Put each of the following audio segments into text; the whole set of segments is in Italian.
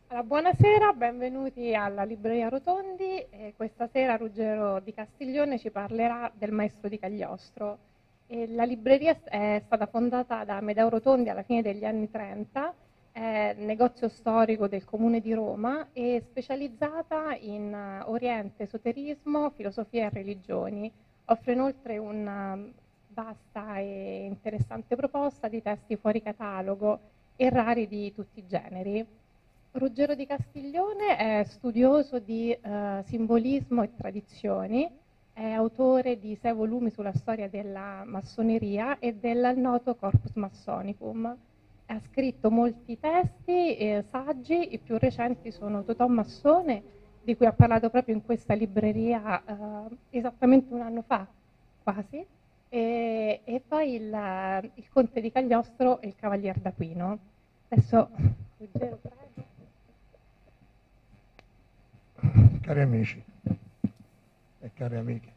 Buonasera, benvenuti alla Libreria Rotondi. Questa sera Ruggero Di Castiglione ci parlerà del Maestro di Cagliostro. La libreria è stata fondata da Amedeo Rotondi alla fine degli anni 30, è negozio storico del Comune di Roma e specializzata in Oriente, esoterismo, filosofia e religioni. Offre inoltre una vasta e interessante proposta di testi fuori catalogo e rari di tutti i generi. Ruggero Di Castiglione è studioso di simbolismo e tradizioni, è autore di 6 volumi sulla storia della massoneria e del noto Corpus Massonicum. Ha scritto molti testi e saggi, i più recenti sono Totò Massone, di cui ha parlato proprio in questa libreria esattamente un anno fa, quasi, e poi il Conte di Cagliostro e il Cavalier d'Aquino. Adesso, Ruggero, prego. Cari amici e care amiche,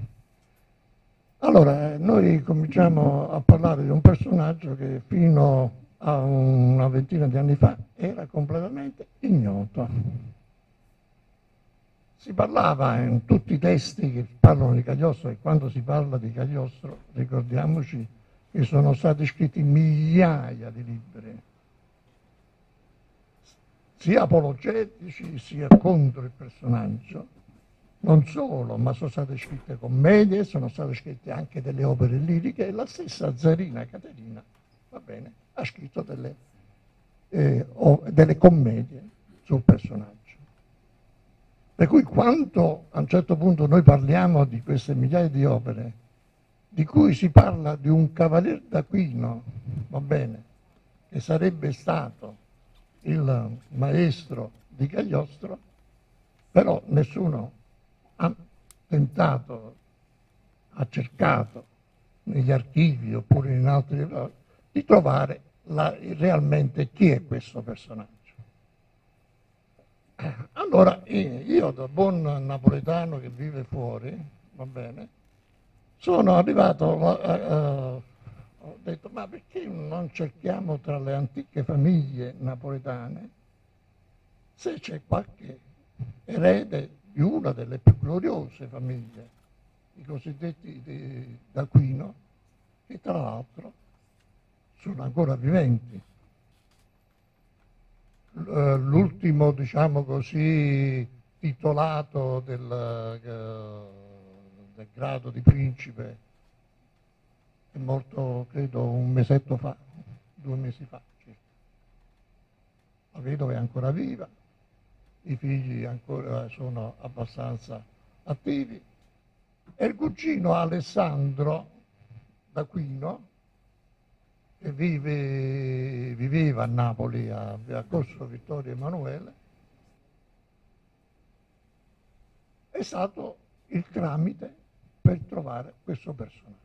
allora noi cominciamo a parlare di un personaggio che fino a una ventina di anni fa era completamente ignoto. Si parlava in tutti i testi che parlano di Cagliostro, e quando si parla di Cagliostro ricordiamoci che sono stati scritti migliaia di libri, sia apologetici sia contro il personaggio. Non solo, ma sono state scritte commedie, sono state scritte anche delle opere liriche, e la stessa Zarina Caterina, va bene, ha scritto delle commedie sul personaggio. Per cui quando a un certo punto noi parliamo di queste migliaia di opere, di cui si parla di un Cavalier d'Aquino, va bene, che sarebbe stato il maestro di Cagliostro, però nessuno ha tentato, ha cercato negli archivi oppure in altri luoghi di trovare realmente chi è questo personaggio. Allora io, da buon napoletano che vive fuori, va bene, sono arrivato, ho detto, ma perché non cerchiamo tra le antiche famiglie napoletane se c'è qualche erede di una delle più gloriose famiglie, i cosiddetti d'Aquino, che tra l'altro sono ancora viventi. L'ultimo, diciamo così, titolato del grado di principe è morto, credo, un mesetto fa, 2 mesi fa circa. La vedova è ancora viva, i figli ancora sono abbastanza attivi, e il cugino Alessandro d'Aquino, che viveva a Napoli, a Corso Vittorio Emanuele, è stato il tramite per trovare questo personaggio.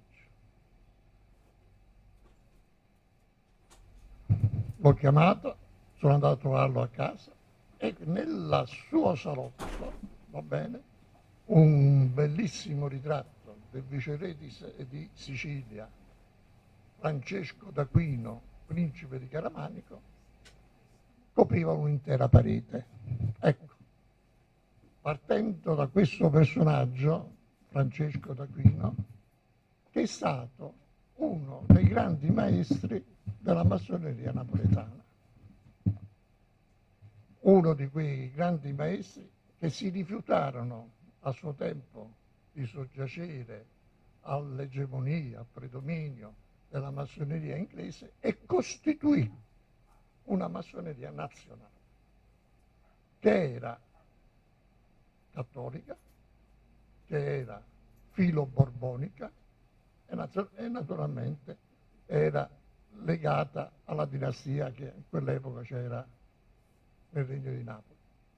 L'ho chiamato, sono andato a trovarlo a casa, e nel suo salotto, va bene, un bellissimo ritratto del viceré di Sicilia, Francesco d'Aquino, principe di Caramanico, copriva un'intera parete. Ecco, partendo da questo personaggio, Francesco d'Aquino, che è stato uno dei grandi maestri della massoneria napoletana, uno di quei grandi maestri che si rifiutarono a suo tempo di soggiacere all'egemonia, al predominio della massoneria inglese, e costituì una massoneria nazionale che era cattolica, che era filo-borbonica e naturalmente era legata alla dinastia che in quell'epoca c'era nel Regno di Napoli.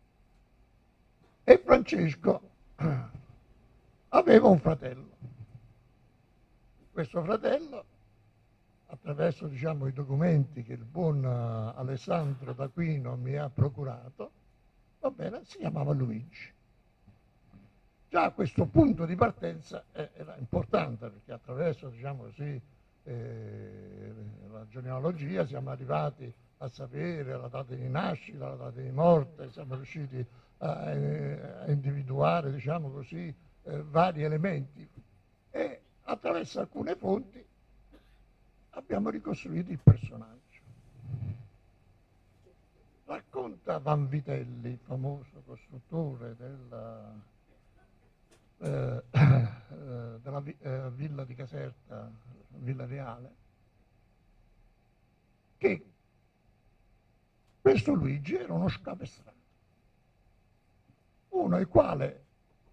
E Francesco aveva un fratello. Questo fratello, attraverso, diciamo, i documenti che il buon Alessandro d'Aquino mi ha procurato, va bene, si chiamava Luigi. Già questo punto di partenza era importante, perché attraverso, diciamo così, la genealogia siamo arrivati a sapere la data di nascita, la data di morte, siamo riusciti a individuare, diciamo così, vari elementi e attraverso alcune fonti abbiamo ricostruito il personaggio. Racconta Vanvitelli, famoso costruttore della villa di Caserta, Villa Reale, che questo Luigi era uno scapestrato, uno il quale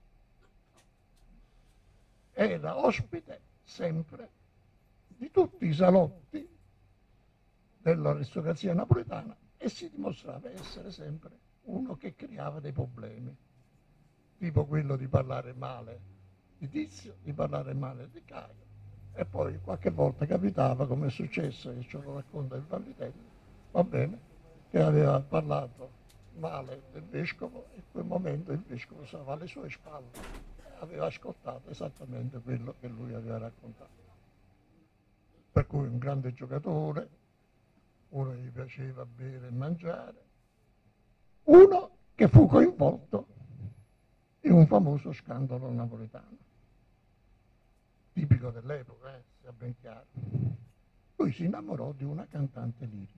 era ospite sempre di tutti i salotti dell'aristocrazia napoletana e si dimostrava essere sempre uno che creava dei problemi, tipo quello di parlare male di Tizio, di parlare male di Caio, e poi qualche volta capitava, come è successo, e ce lo racconta il Vanvitelli, va bene, che aveva parlato male del vescovo e in quel momento il vescovo stava alle sue spalle e aveva ascoltato esattamente quello che lui aveva raccontato. Per cui un grande giocatore, uno che gli piaceva bere e mangiare, uno che fu coinvolto in un famoso scandalo napoletano, tipico dell'epoca, sia ben chiaro. Lui si innamorò di una cantante lirica.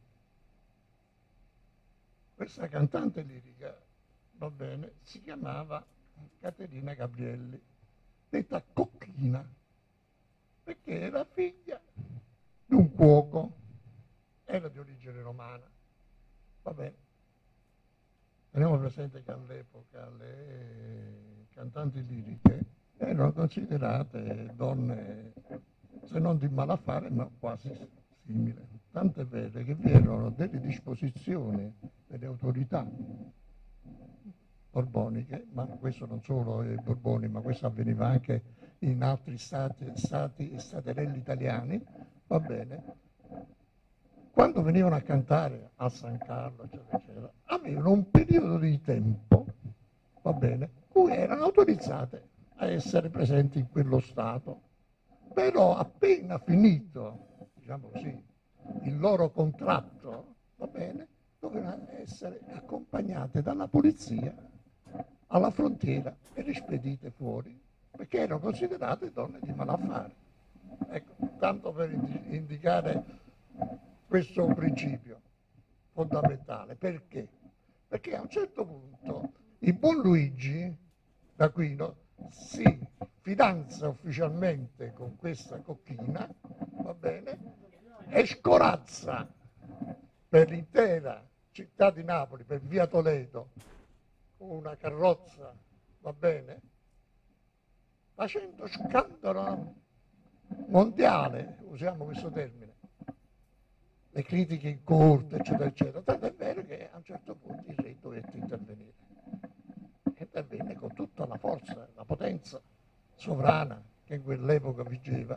Questa cantante lirica, va bene, si chiamava Caterina Gabrielli, detta Cocchina, perché era figlia di un cuoco, era di origine romana, va bene. Teniamo presente che all'epoca le cantanti liriche erano considerate donne, se non di malaffare, ma quasi simili. Tant'è vero che vi erano delle disposizioni delle autorità borboniche, ma questo non solo i Borboni, ma questo avveniva anche in altri stati e staterelli italiani, va bene, quando venivano a cantare a San Carlo, eccetera, eccetera, avevano un periodo di tempo, va bene, cui erano autorizzate a essere presenti in quello stato, però appena finito, diciamo così, il loro contratto, va bene, dovevano essere accompagnate dalla polizia alla frontiera e rispedite fuori, perché erano considerate donne di malaffare. Ecco, tanto per indicare questo principio fondamentale. Perché? Perché a un certo punto il buon Luigi d'Aquino si fidanza ufficialmente con questa Cocchina, va bene, e scorazza per l'intera città di Napoli, per via Toledo, con una carrozza, va bene, facendo scandalo mondiale, usiamo questo termine, le critiche in corte, eccetera, eccetera. Tanto è vero che a un certo punto il re dovette intervenire. Intervenne con tutta la forza, la potenza sovrana che in quell'epoca vigeva.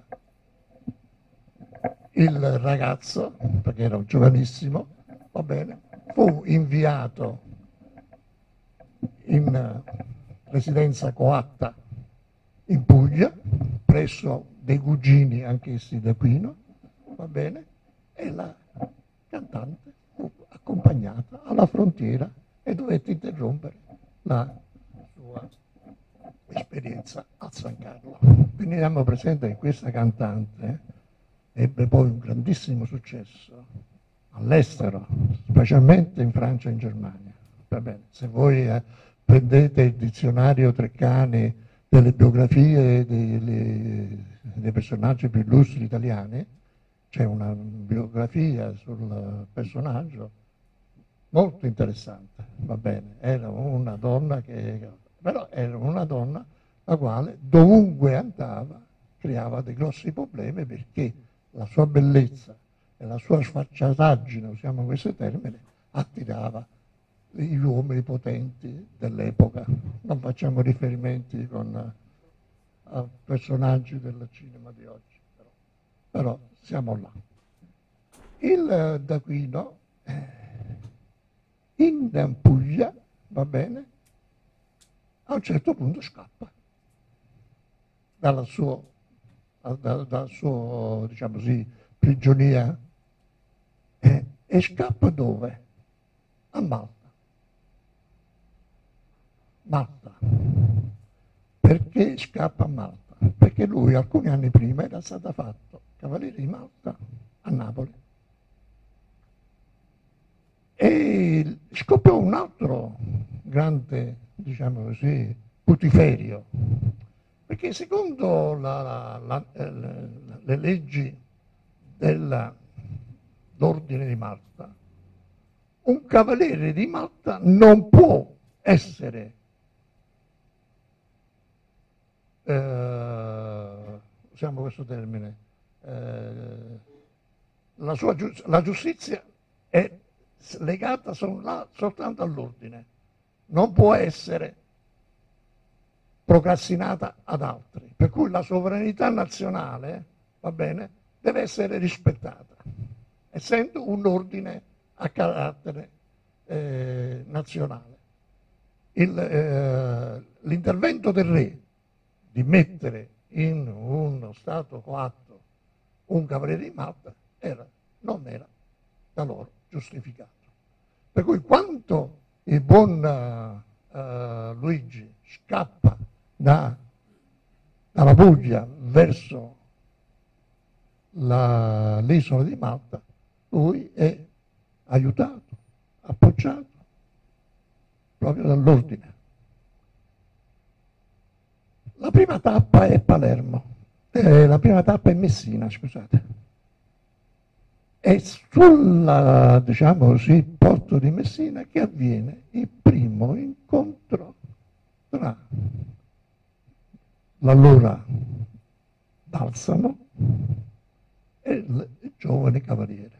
Il ragazzo, perché era un giovanissimo, va bene, fu inviato in residenza coatta in Puglia, presso dei cugini anch'essi d'Aquino, va bene, e la cantante fu accompagnata alla frontiera e dovette interrompere la sua esperienza a San Carlo. Teniamo presente che questa cantante ebbe poi un grandissimo successo all'estero, specialmente in Francia e in Germania. Va bene, se voi prendete il dizionario Treccani delle biografie dei personaggi più illustri italiani, c'è una biografia sul personaggio molto interessante, va bene, era una donna però era una donna la quale dovunque andava creava dei grossi problemi perché la sua bellezza e la sua sfacciataggine, usiamo questo termine, attirava gli uomini potenti dell'epoca. Non facciamo riferimenti a personaggi del cinema di oggi, però siamo là. Il d'Aquino in Puglia, va bene, a un certo punto scappa dalla sua diciamo così, prigionia e e scappa dove? A Malta. Malta. Perché scappa a Malta? Perché lui alcuni anni prima era stato fatto cavaliere di Malta a Napoli. E scoppiò un altro grande, diciamo così, putiferio, perché secondo le leggi dell'ordine di Malta, un cavaliere di Malta non può essere, usiamo questo termine, la giustizia è legata soltanto all'ordine, non può essere procrastinata ad altri, per cui la sovranità nazionale, va bene, deve essere rispettata, essendo un ordine a carattere nazionale. L'intervento del re di mettere in uno stato coatto un cavaliere di Malta non era da loro giustificato. Per cui quanto il buon Luigi scappa dalla Puglia verso l'isola di Malta, lui è aiutato, appoggiato proprio dall'ordine. La prima tappa è Palermo, la prima tappa è Messina, scusate. È sul, diciamo così, porto di Messina che avviene il primo incontro tra l'allora Balsamo e il giovane cavaliere.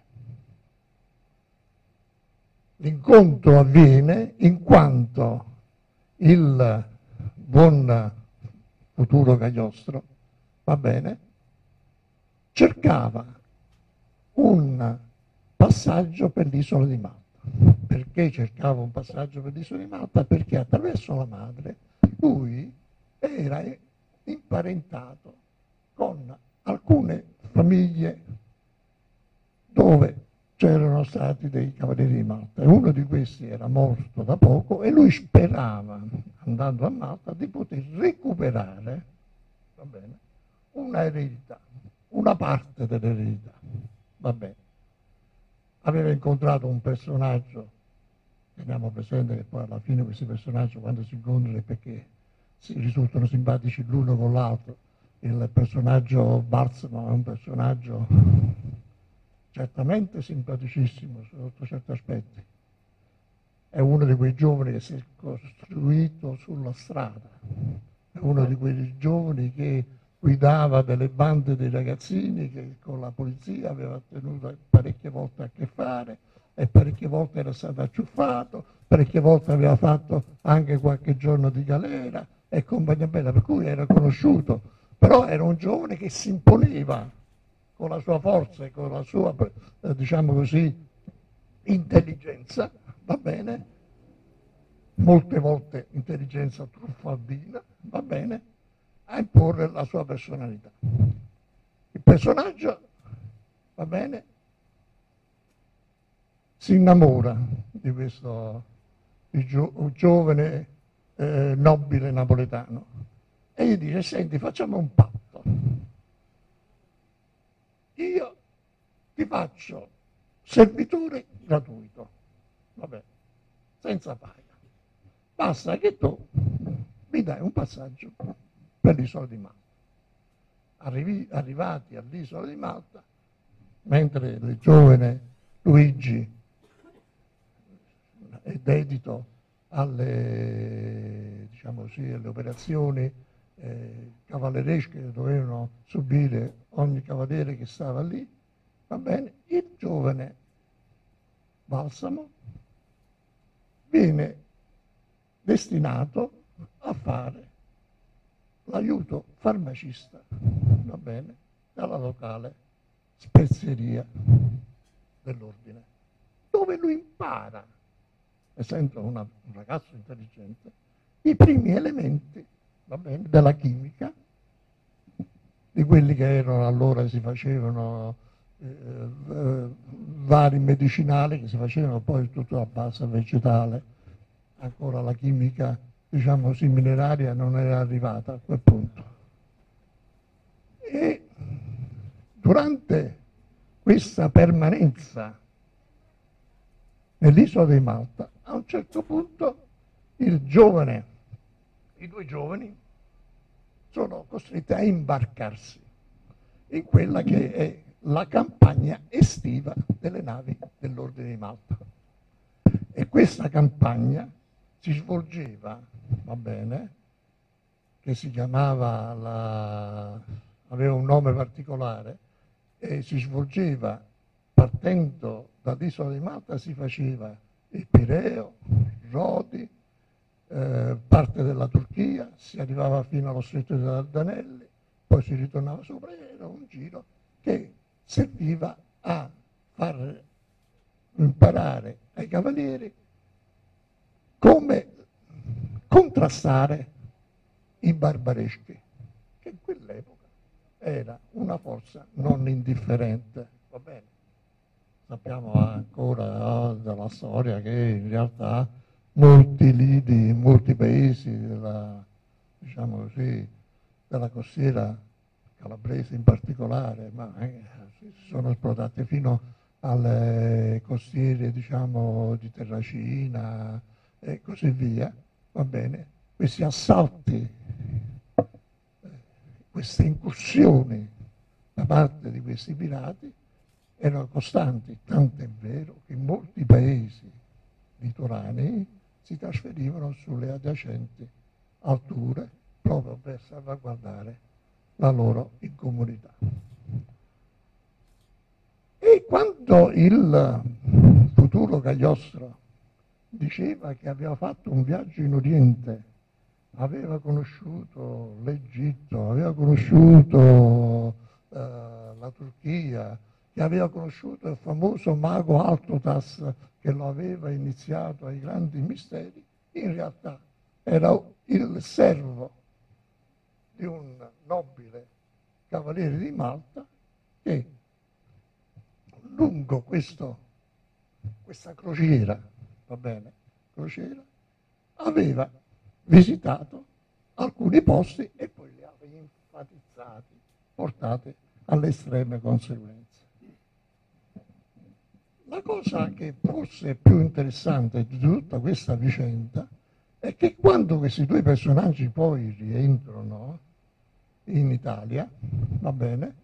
L'incontro avviene in quanto il buon futuro Cagliostro, va bene, cercava un passaggio per l'isola di Malta. Perché cercava un passaggio per l'isola di Malta? Perché attraverso la madre lui era imparentato con alcune famiglie dove c'erano stati dei cavalieri di Malta e uno di questi era morto da poco e lui sperava, andando a Malta, di poter recuperare, va bene, una eredità, una parte dell'eredità. Va bene. Aveva incontrato un personaggio, teniamo presente che poi alla fine questi personaggi quando si incontrano è perché si risultano simpatici l'uno con l'altro. Il personaggio Balsamo è un personaggio certamente simpaticissimo sotto certi aspetti. È uno di quei giovani che si è costruito sulla strada, è uno di quei giovani che guidava delle bande di ragazzini che con la polizia aveva tenuto parecchie volte a che fare e parecchie volte era stato acciuffato, parecchie volte aveva fatto anche qualche giorno di galera e compagnia bella, per cui era conosciuto, però era un giovane che si imponeva con la sua forza e con la sua, diciamo così, intelligenza, va bene, molte volte intelligenza truffaldina, va bene, a imporre la sua personalità. Il personaggio, va bene, si innamora di questo giovane nobile napoletano e gli dice: senti, facciamo un patto, io ti faccio servitore gratuito, vabbè, senza paga, basta che tu mi dai un passaggio per l'isola di Malta. Arrivati all'isola di Malta, mentre il giovane Luigi è dedito alle, diciamo così, alle operazioni cavalleresche che dovevano subire ogni cavaliere che stava lì, va bene, il giovane Balsamo viene destinato a fare l'aiuto farmacista, va bene, dalla locale spezieria dell'ordine, dove lui impara, essendo un ragazzo intelligente, i primi elementi, va bene, della chimica, di quelli che erano allora si facevano vari medicinali che si facevano poi tutto a base vegetale, ancora la chimica, diciamo così, mineraria non era arrivata a quel punto. E durante questa permanenza nell'isola di Malta, a un certo punto i due giovani sono costretti a imbarcarsi in quella che è la campagna estiva delle navi dell'Ordine di Malta. E questa campagna si svolgeva, va bene, che si chiamava, aveva un nome particolare, e si svolgeva partendo dall'isola di Malta, si faceva il Pireo, Rodi, parte della Turchia, si arrivava fino allo stretto dei Dardanelli, poi si ritornava sopra, era un giro che serviva a far imparare ai cavalieri come contrastare i barbareschi, che in quell'epoca era una forza non indifferente, va bene? Sappiamo ancora dalla storia che in realtà molti lidi, molti paesi della, diciamo così, della costiera calabrese in particolare, ma si sono esplodati fino alle costiere, diciamo, di Terracina e così via, va bene? Questi assalti, queste incursioni da parte di questi pirati erano costanti, tanto è vero che in molti paesi litoranei si trasferivano sulle adiacenti alture proprio per salvaguardare la loro incolumità. E quando il futuro Cagliostro diceva che aveva fatto un viaggio in Oriente, aveva conosciuto l'Egitto, aveva conosciuto la Turchia, che aveva conosciuto il famoso mago Altotas che lo aveva iniziato ai grandi misteri, in realtà era il servo di un nobile cavaliere di Malta che lungo questa crociera, va bene, crociera, aveva visitato alcuni posti e poi li aveva enfatizzati, portati alle estreme conseguenze. La cosa che forse è più interessante di tutta questa vicenda è che quando questi due personaggi poi rientrano in Italia, va bene,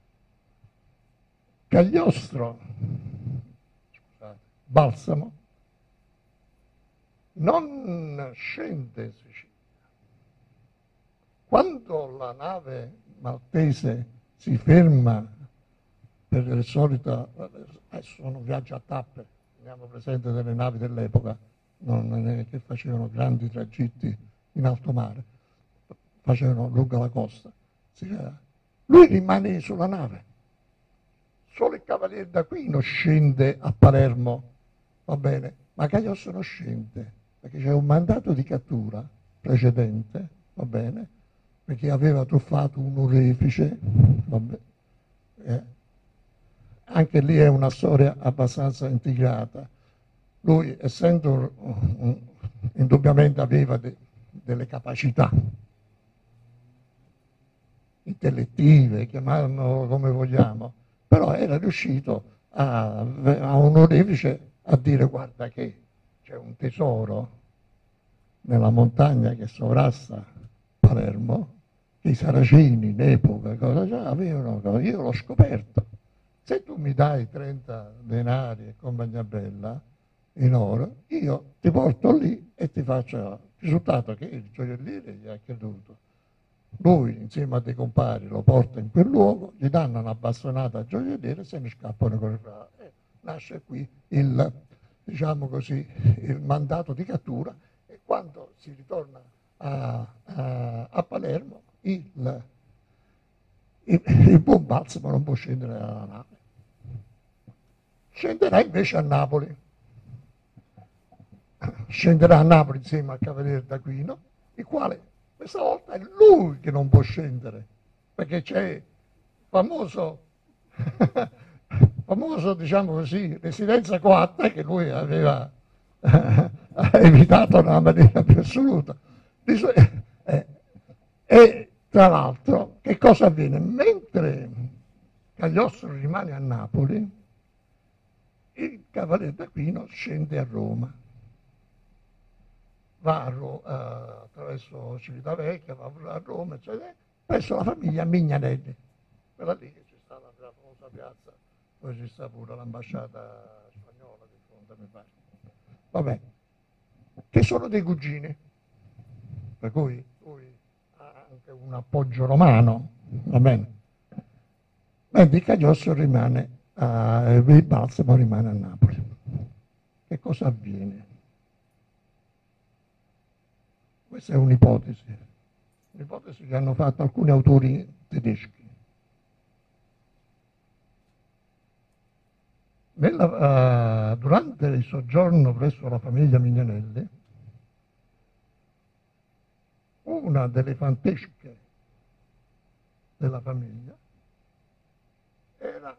Cagliostro, scusate, Balsamo, non scende in Sicilia. Quando la nave maltese si ferma per il solito, sono viaggi a tappe, teniamo presente delle navi dell'epoca, non è che facevano grandi tragitti in alto mare, facevano lungo la costa. Lui rimane sulla nave, solo il cavaliere d'Aquino scende a Palermo, va bene, ma Cagliostro non scende, perché c'è un mandato di cattura precedente, va bene, perché aveva truffato un orefice, va bene. Anche lì è una storia abbastanza integrata. Lui, essendo indubbiamente aveva delle capacità intellettive, chiamiamolo come vogliamo, però era riuscito a un orefice a dire: guarda che c'è un tesoro nella montagna che sovrasta Palermo, che i saraceni in epoca avevano, io l'ho scoperto. Se tu mi dai 30 denari e compagnia bella in oro, io ti porto lì e ti faccio. Il risultato che il gioielliere gli ha creduto. Lui, insieme a dei compari, lo porta in quel luogo, gli danno una bastonata al gioielliere e se ne scappano con il bravo. Nasce qui il, diciamo così, il mandato di cattura, e quando si ritorna a Palermo il buon Balsamo non può scendere dalla nave. Scenderà invece a Napoli. Scenderà a Napoli insieme al cavaliere d'Aquino, il quale questa volta è lui che non può scendere, perché c'è il famoso famoso, diciamo così, residenza coatta che lui aveva evitato nella maniera più assoluta. E tra l'altro, che cosa avviene? Mentre Cagliostro rimane a Napoli, il Cavaliere d'Aquino scende a Roma. Va attraverso Civitavecchia, va a Roma, eccetera, presso la famiglia Mignanelli. Quella lì che ci sta la famosa piazza, dove ci sta pure l'ambasciata spagnola di fronte, mi pare. Vabbè, che sono dei cugini, per cui lui ha anche un appoggio romano, va bene. Mentre Cagliostro rimane, il Balsamo rimane a Napoli. Che cosa avviene? Questa è un'ipotesi che hanno fatto alcuni autori tedeschi. Durante il soggiorno presso la famiglia Mignanelli, una delle fantesche della famiglia era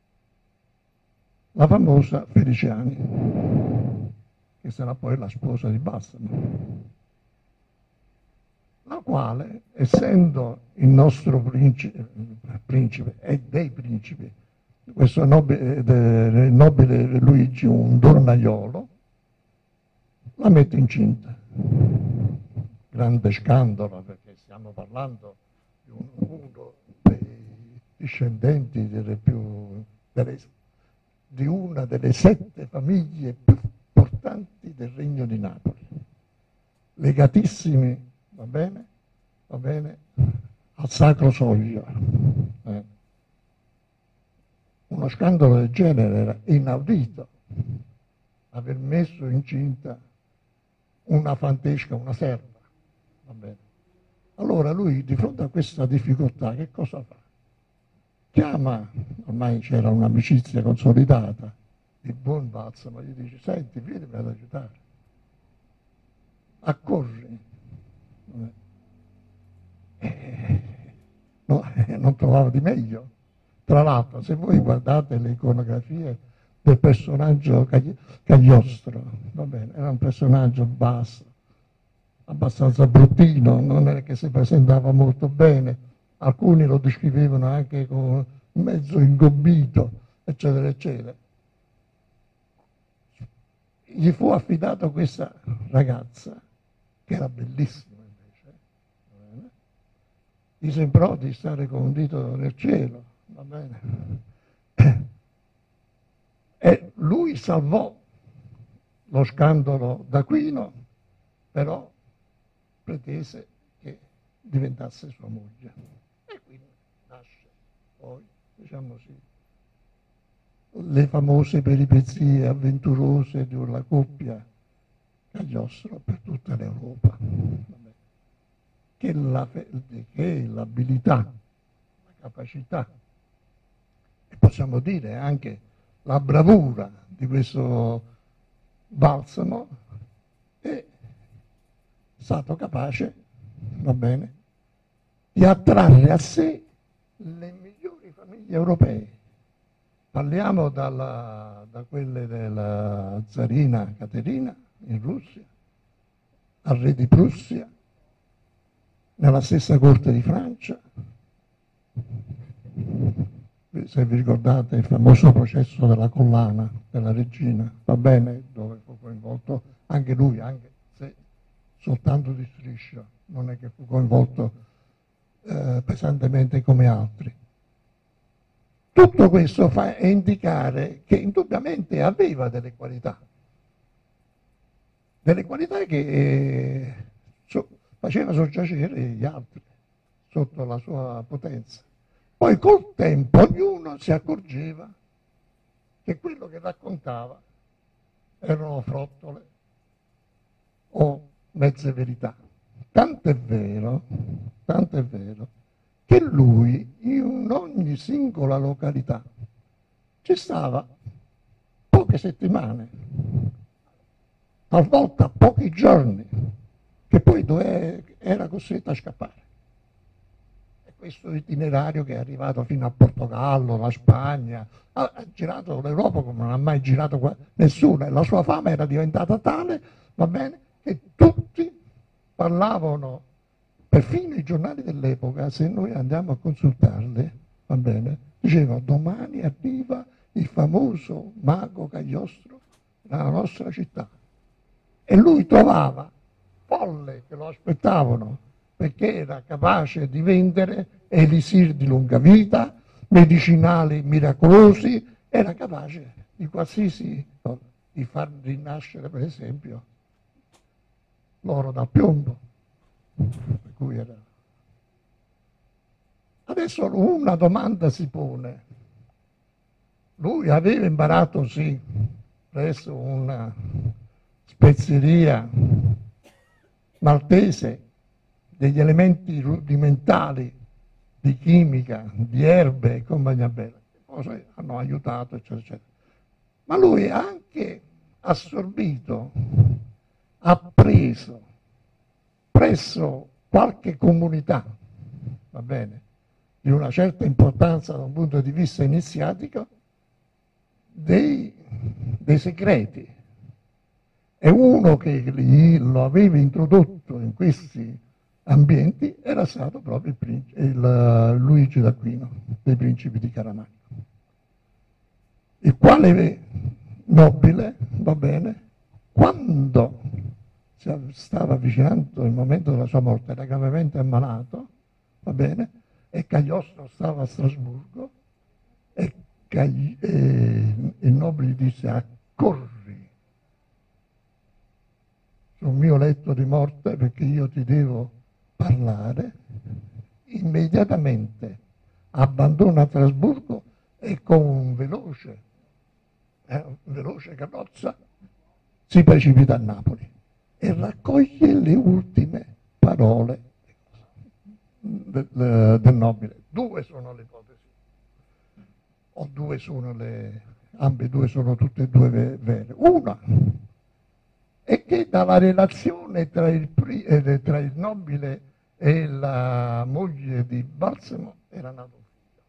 la famosa Feliciani, che sarà poi la sposa di Balsamo, la quale, essendo il nostro principe e dei principi, questo nobile Luigi, un donnaiolo, la mette incinta. Grande scandalo, perché stiamo parlando di uno dei discendenti di una delle 7 famiglie più importanti del Regno di Napoli, legatissimi, va bene, al Sacro Soglio. Uno scandalo del genere era inaudito, aver messo incinta una fantesca, una serva. Va bene. Allora lui, di fronte a questa difficoltà, che cosa fa? Chiama, ormai c'era un'amicizia consolidata, il buon Balsamo, gli dice: senti, vienimi ad aiutare, accorri. No, non trovavo di meglio. Tra l'altro, se voi guardate le iconografie del personaggio Cagliostro, va bene, era un personaggio basso, abbastanza bruttino, non è che si presentava molto bene, alcuni lo descrivevano anche come mezzo ingobbito, eccetera, eccetera. Gli fu affidata questa ragazza, che era bellissima invece, gli sembrò di stare con un dito nel cielo, va bene? E lui salvò lo scandalo d'Aquino, però pretese che diventasse sua moglie. E quindi nasce poi, diciamo così, le famose peripezie avventurose di una coppia Cagliostro per tutta l'Europa. Che l'abilità, la capacità, e possiamo dire anche la bravura di questo Balsamo è stato capace, va bene, di attrarre a sé le migliori famiglie europee. Parliamo da quelle della zarina Caterina in Russia, al re di Prussia, nella stessa corte di Francia. Se vi ricordate il famoso processo della collana della regina, va bene, dove fu coinvolto anche lui, anche se soltanto di striscia, non è che fu coinvolto pesantemente come altri. Tutto questo fa indicare che indubbiamente aveva delle qualità che faceva soggiacere gli altri sotto la sua potenza. Poi col tempo ognuno si accorgeva che quello che raccontava erano frottole o mezze verità. Tant'è vero che lui in ogni singola località ci stava poche settimane, talvolta pochi giorni, che poi era costretto a scappare. questo itinerario che è arrivato fino a Portogallo, la Spagna, ha girato l'Europa come non ha mai girato nessuno, e la sua fama era diventata tale, va bene, che tutti parlavano, perfino i giornali dell'epoca, se noi andiamo a consultarli, va bene, dicevano domani arriva il famoso mago Cagliostro nella nostra città, e lui trovava folle che lo aspettavano perché era capace di vendere elisir di lunga vita, medicinali miracolosi, era capace di qualsiasi cosa, di far rinascere per esempio l'oro dal piombo. Per cui era. Adesso una domanda si pone. Lui aveva imparato, sì, presso una spezieria maltese, degli elementi rudimentali di chimica, di erbe e compagnia bella, cose hanno aiutato, eccetera, eccetera. Ma lui ha anche assorbito, appreso presso qualche comunità, va bene, di una certa importanza da un punto di vista iniziatico, dei segreti. E uno che lo aveva introdotto in questi ambienti era stato proprio Luigi d'Aquino, dei Principi di Caramanico, il quale nobile, va bene, quando si stava avvicinando il momento della sua morte, era gravemente ammalato, va bene, e Cagliostro stava a Strasburgo, e il nobile gli disse: accorri sul mio letto di morte perché io ti devo parlare. Immediatamente abbandona Strasburgo e con un veloce carrozza si precipita a Napoli e raccoglie le ultime parole del nobile. Due sono le ipotesi, o due sono ambedue sono tutte e due vere. Una è che dalla relazione tra il nobile e la moglie di Balsamo era nato un figlio.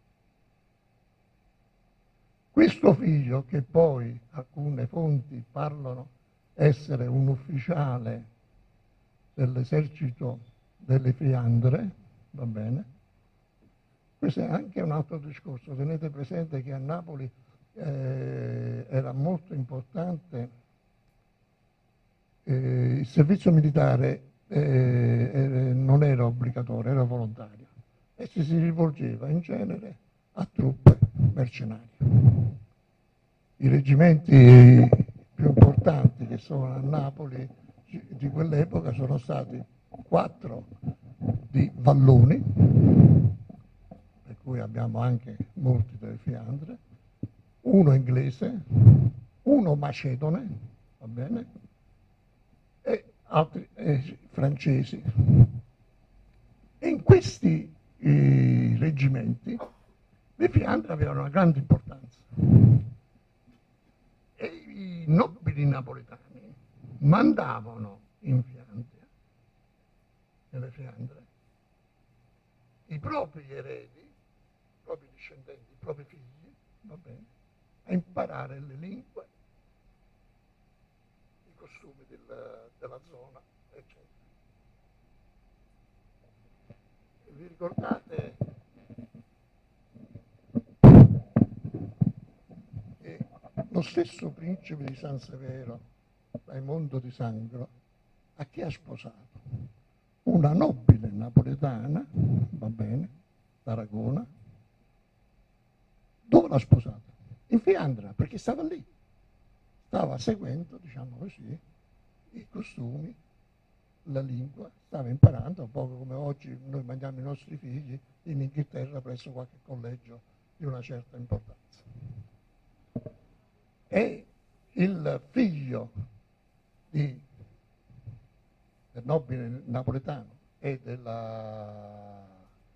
Questo figlio, che poi alcune fonti parlano essere un ufficiale dell'esercito delle Fiandre, va bene? Questo è anche un altro discorso. Tenete presente che a Napoli era molto importante il servizio militare, non era obbligatorio, era volontario, e ci si rivolgeva in genere a truppe mercenarie. I reggimenti più importanti che sono a Napoli di quell'epoca sono stati 4 di valloni, per cui abbiamo anche molti delle Fiandre, 1 inglese, 1 macedone, va bene, e altri francesi. E in questi reggimenti le Fiandre avevano una grande importanza. E i nobili napoletani mandavano in Fiandre, nelle Fiandre, i propri eredi, i propri discendenti, i propri figli, va bene, a imparare le lingue, i costumi della zona, eccetera. E vi ricordate che lo stesso principe di San Severo, Raimondo di Sangro, a chi ha sposato? Una nobile napoletana, va bene, d'Aragona. Dove l'ha sposata? In Fiandra, perché stava lì. Stava seguendo, diciamo così, i costumi, la lingua, stava imparando, un po' come oggi noi mandiamo i nostri figli in Inghilterra presso qualche collegio di una certa importanza. E il figlio del nobile napoletano e della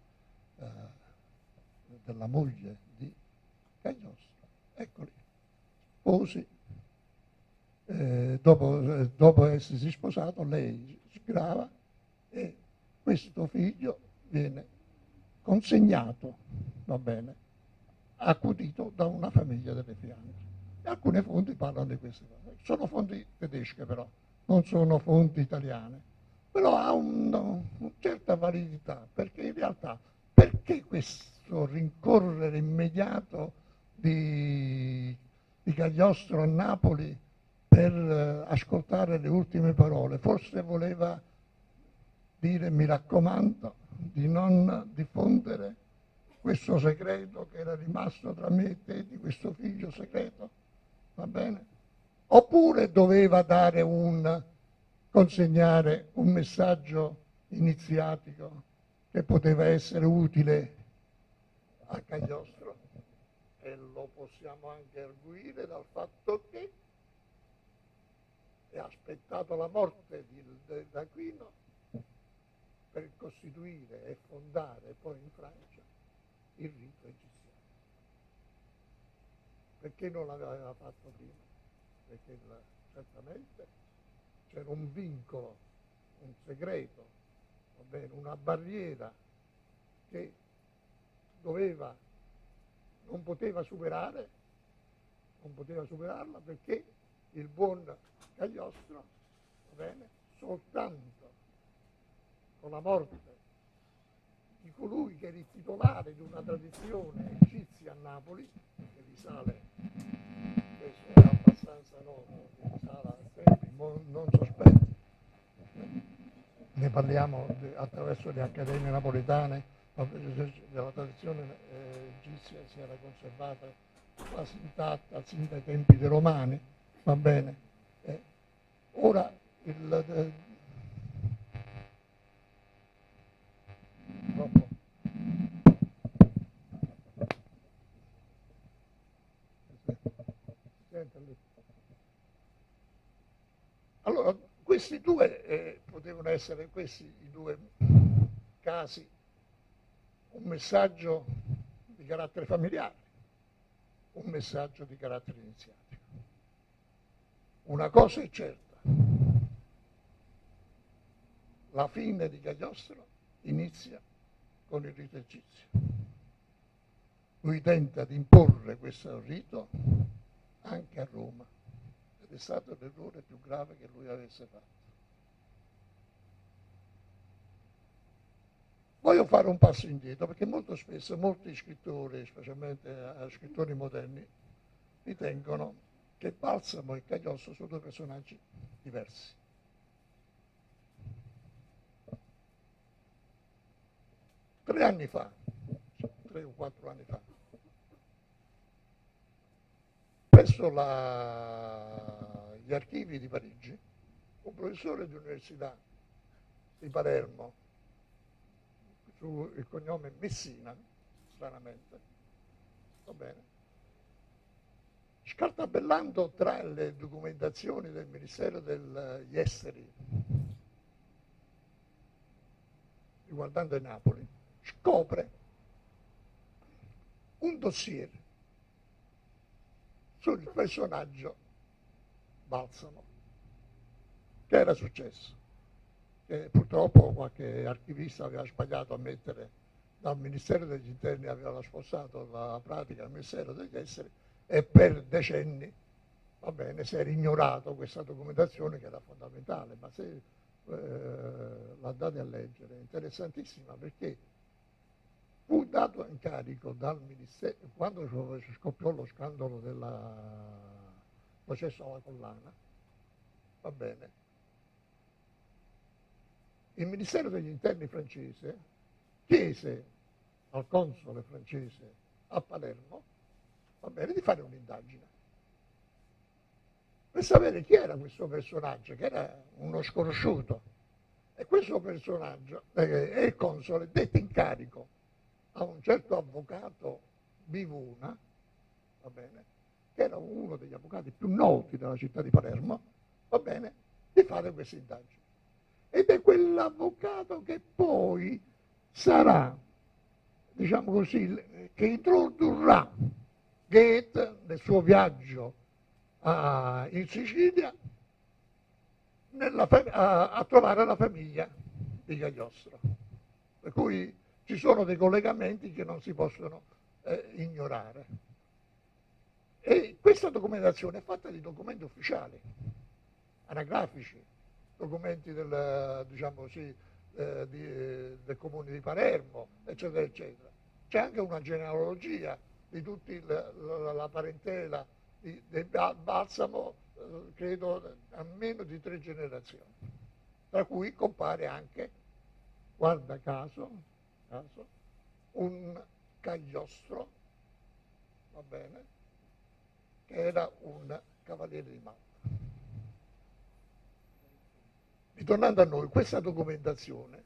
moglie di Cagliostro, eccoli, sposi. Dopo essersi sposato, lei si grava e questo figlio viene consegnato, va bene, accudito da una famiglia delle Fiandre. E alcune fonti parlano di queste cose. Sono fonti tedesche però, non sono fonti italiane. Però ha una certa validità, perché in realtà, perché questo rincorrere immediato di Cagliostro a Napoli per ascoltare le ultime parole? Forse voleva dire: mi raccomando di non diffondere questo segreto che era rimasto tra me e te, di questo figlio segreto, va bene? Oppure doveva consegnare un messaggio iniziatico che poteva essere utile a Cagliostro, e lo possiamo anche arguire dal fatto che ha aspettato la morte d'Aquino per costituire e fondare poi in Francia il rito egiziano. Perché non l'aveva fatto prima? Perché certamente c'era un vincolo, un segreto, va bene, una barriera che non poteva superarla, perché il buon Cagliostro, va bene, soltanto con la morte di colui che era il titolare di una tradizione egizia a Napoli, che risale, questo è abbastanza noto, che risale a tempi non sospetti. Ne parliamo attraverso le accademie napoletane, della tradizione egizia si era conservata quasi intatta sin dai tempi dei Romani, va bene. Ora allora, questi due potevano essere i due casi, un messaggio di carattere familiare, un messaggio di carattere iniziatico. Una cosa è certa: la fine di Cagliostro inizia con il rito egizio. Lui tenta di imporre questo rito anche a Roma, ed è stato l'errore più grave che lui avesse fatto. Voglio fare un passo indietro, perché molto spesso molti scrittori, specialmente scrittori moderni, ritengono che Balsamo e Cagliostro sono due personaggi diversi. Tre o 4 anni fa, presso gli archivi di Parigi, un professore di università di Palermo, il cognome Messina, stranamente, va bene, scartabellando tra le documentazioni del Ministero degli Esteri riguardante Napoli, scopre un dossier sul personaggio Balsamo. Che era successo? Che purtroppo qualche archivista aveva sbagliato a mettere dal Ministero degli Interni, aveva spostato la pratica al Ministero degli Esteri, e per decenni, va bene, si era ignorato questa documentazione che era fondamentale. Ma se l'andate a leggere, è interessantissima, perché fu dato incarico dal Ministero, quando scoppiò lo scandalo del processo alla collana, va bene, il Ministero degli Interni francese chiese al console francese a Palermo, va bene, di fare un'indagine per sapere chi era questo personaggio, che era uno sconosciuto. E questo personaggio, e il console dette incarico a un certo avvocato Bivuna, va bene, che era uno degli avvocati più noti della città di Palermo, va bene, di fare questa indagine. Ed è quell'avvocato che poi sarà, diciamo così, che introdurrà Goethe nel suo viaggio in Sicilia a trovare la famiglia di Cagliostro. Per cui ci sono dei collegamenti che non si possono ignorare. E questa documentazione è fatta di documenti ufficiali, anagrafici, documenti diciamo così, del comune di Palermo, eccetera, eccetera. C'è anche una genealogia di tutta la parentela del Balsamo, credo almeno di 3 generazioni, tra cui compare anche, guarda caso, un Cagliostro, va bene, che era un cavaliere di Malta. Ritornando a noi, questa documentazione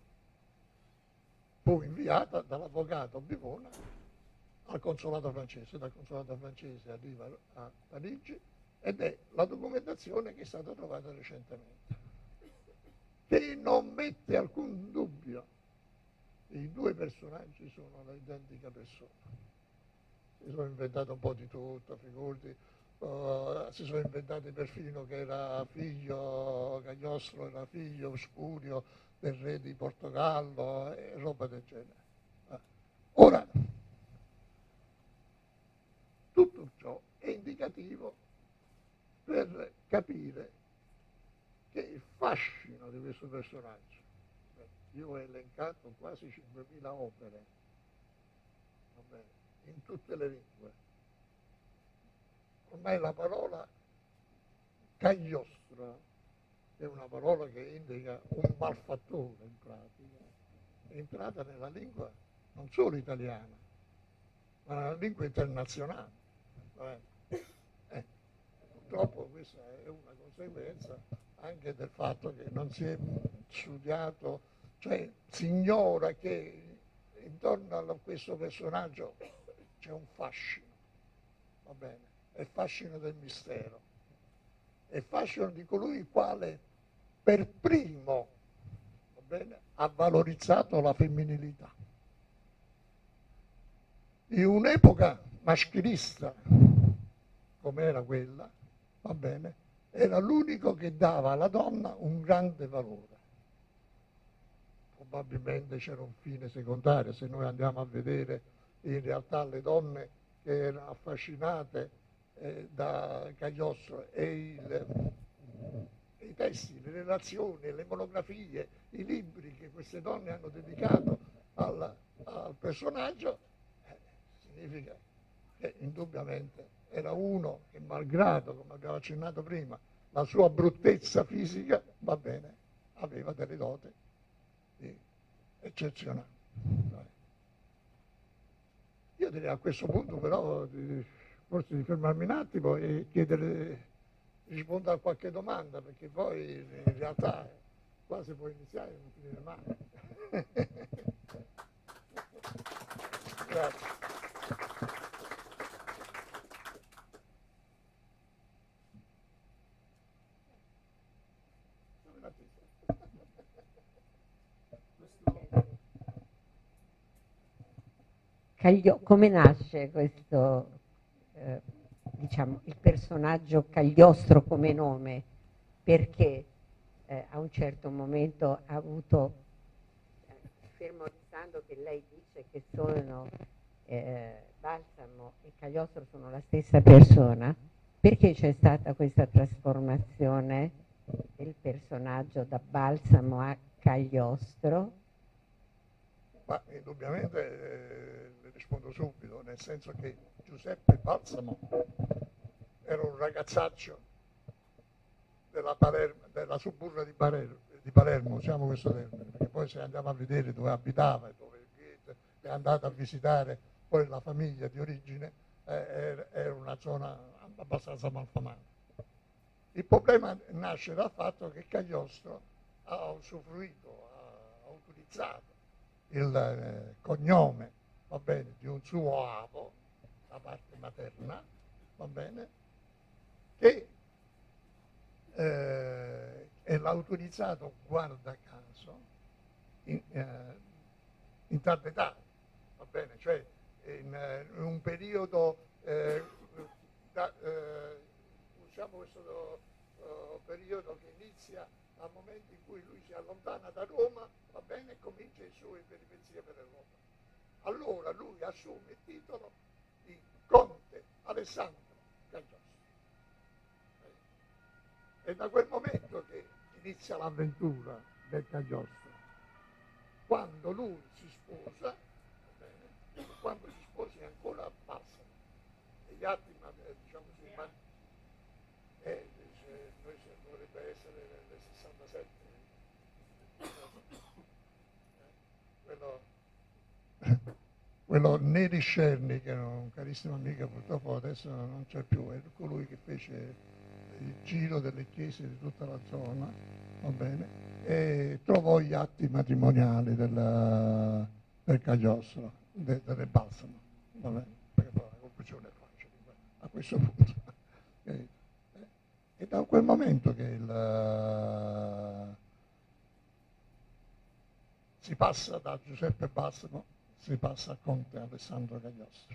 fu inviata dall'avvocato Bivona al consolato francese, dal consolato francese arriva a Parigi ed è la documentazione che è stata trovata recentemente, che non mette alcun dubbio che i 2 personaggi sono l'identica persona. Si sono inventati un po' di tutto, figurati, si sono inventati perfino che era figlio, Cagliostro era figlio spurio del re di Portogallo e roba del genere. Ora, tutto ciò è indicativo per capire che il fascino di questo personaggio, io ho elencato quasi 5.000 opere, va bene, in tutte le lingue. Ormai la parola Cagliostro è una parola che indica un malfattore in pratica, è entrata nella lingua non solo italiana, ma nella lingua internazionale. Purtroppo questa è una conseguenza anche del fatto che non si è studiato, cioè si ignora che intorno a questo personaggio c'è un fascino, va bene, è il fascino del mistero, è il fascino di colui il quale per primo, va bene, ha valorizzato la femminilità. In un'epoca maschilista come era quella, va bene, era l'unico che dava alla donna un grande valore. Probabilmente c'era un fine secondario, se noi andiamo a vedere in realtà le donne che erano affascinate da Cagliostro e i testi, le relazioni, le monografie, i libri che queste donne hanno dedicato al personaggio, significa che indubbiamente era uno che, malgrado, come abbiamo accennato prima, la sua bruttezza fisica, va bene, aveva delle doti eccezionali. Io direi a questo punto però forse di fermarmi un attimo e chiedere, rispondere a qualche domanda, perché poi in realtà qua si può iniziare e non finire mai. Grazie. Come nasce questo, diciamo, il personaggio Cagliostro come nome? Perché a un certo momento ha avuto, fermo restando che lei dice che sono Balsamo e Cagliostro sono la stessa persona, perché c'è stata questa trasformazione del personaggio da Balsamo a Cagliostro? Ma indubbiamente le rispondo subito, nel senso che Giuseppe Balsamo era un ragazzaccio della suburra di Palermo, usiamo questo termine, perché poi se andiamo a vedere dove abitava e dove è andato a visitare poi la famiglia di origine, era una zona abbastanza malfamata. Il problema nasce dal fatto che Cagliostro ha usufruito, ha utilizzato il cognome, va bene, di un suo avo, la parte materna, va bene, che e l'ha utilizzato, guarda caso, in tarda età, va bene, cioè in un periodo, usiamo questo questo periodo che inizia dal momento in cui lui si allontana da Roma, va bene, e comincia i suoi peripezie per Europa. Allora lui assume il titolo di Conte Alessandro Cagliostro. È da quel momento che inizia l'avventura del Cagliostro. Quando lui si sposa, quando si sposa è ancora a Balsamo, e gli altri, diciamo, noi dovrebbe essere nel 67, quello Neri Scerni, che era un carissimo amico, purtroppo adesso non c'è più, è colui che fece il giro delle chiese di tutta la zona, va bene, e trovò gli atti matrimoniali del Cagliostro, del Balsamo, va bene, perché poi la conclusione è facile a questo punto. E da quel momento che si passa da Giuseppe Balsamo, si passa a Conte Alessandro Cagliostro.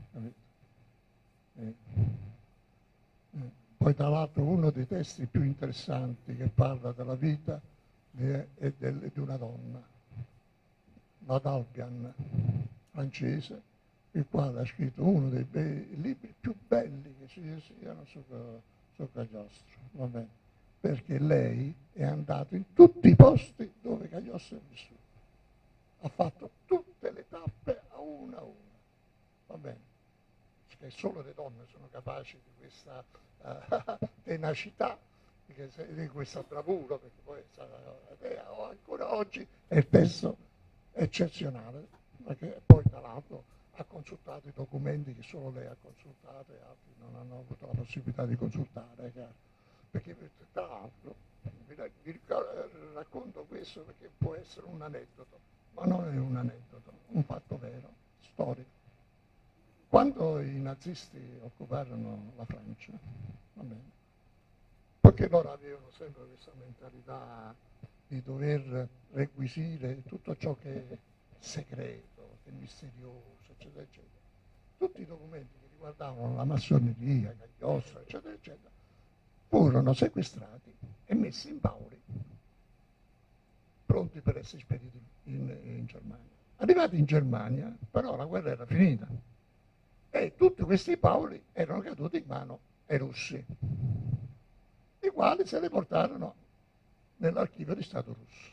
Poi tra l'altro uno dei testi più interessanti che parla della vita è di una donna, la Dalbian, francese, il quale ha scritto uno dei libri più belli che ci siano su Cagliostro, va bene? Perché lei è andata in tutti i posti dove Cagliostro è vissuto, ha fatto tutte le tappe a una, va bene? Che solo le donne sono capaci di questa tenacità, di questa bravura, perché poi ancora oggi è il testo eccezionale, perché poi tra l'altro ha consultato i documenti che solo lei ha consultato e altri non hanno avuto la possibilità di consultare, perché tra l'altro vi racconto questo perché può essere un aneddoto, ma non è un aneddoto, un fatto vero, storico. Quando i nazisti occuparono la Francia, va bene, perché loro avevano sempre questa mentalità di dover requisire tutto ciò che è segreto, che è misterioso, eccetera, eccetera. Tutti i documenti che riguardavano la massoneria, Cagliostro, eccetera, eccetera, furono sequestrati e messi in bauli, pronti per essere spediti in Germania. Arrivati in Germania, però la guerra era finita e tutti questi bauli erano caduti in mano ai russi, i quali se li portarono nell'archivio di Stato russo.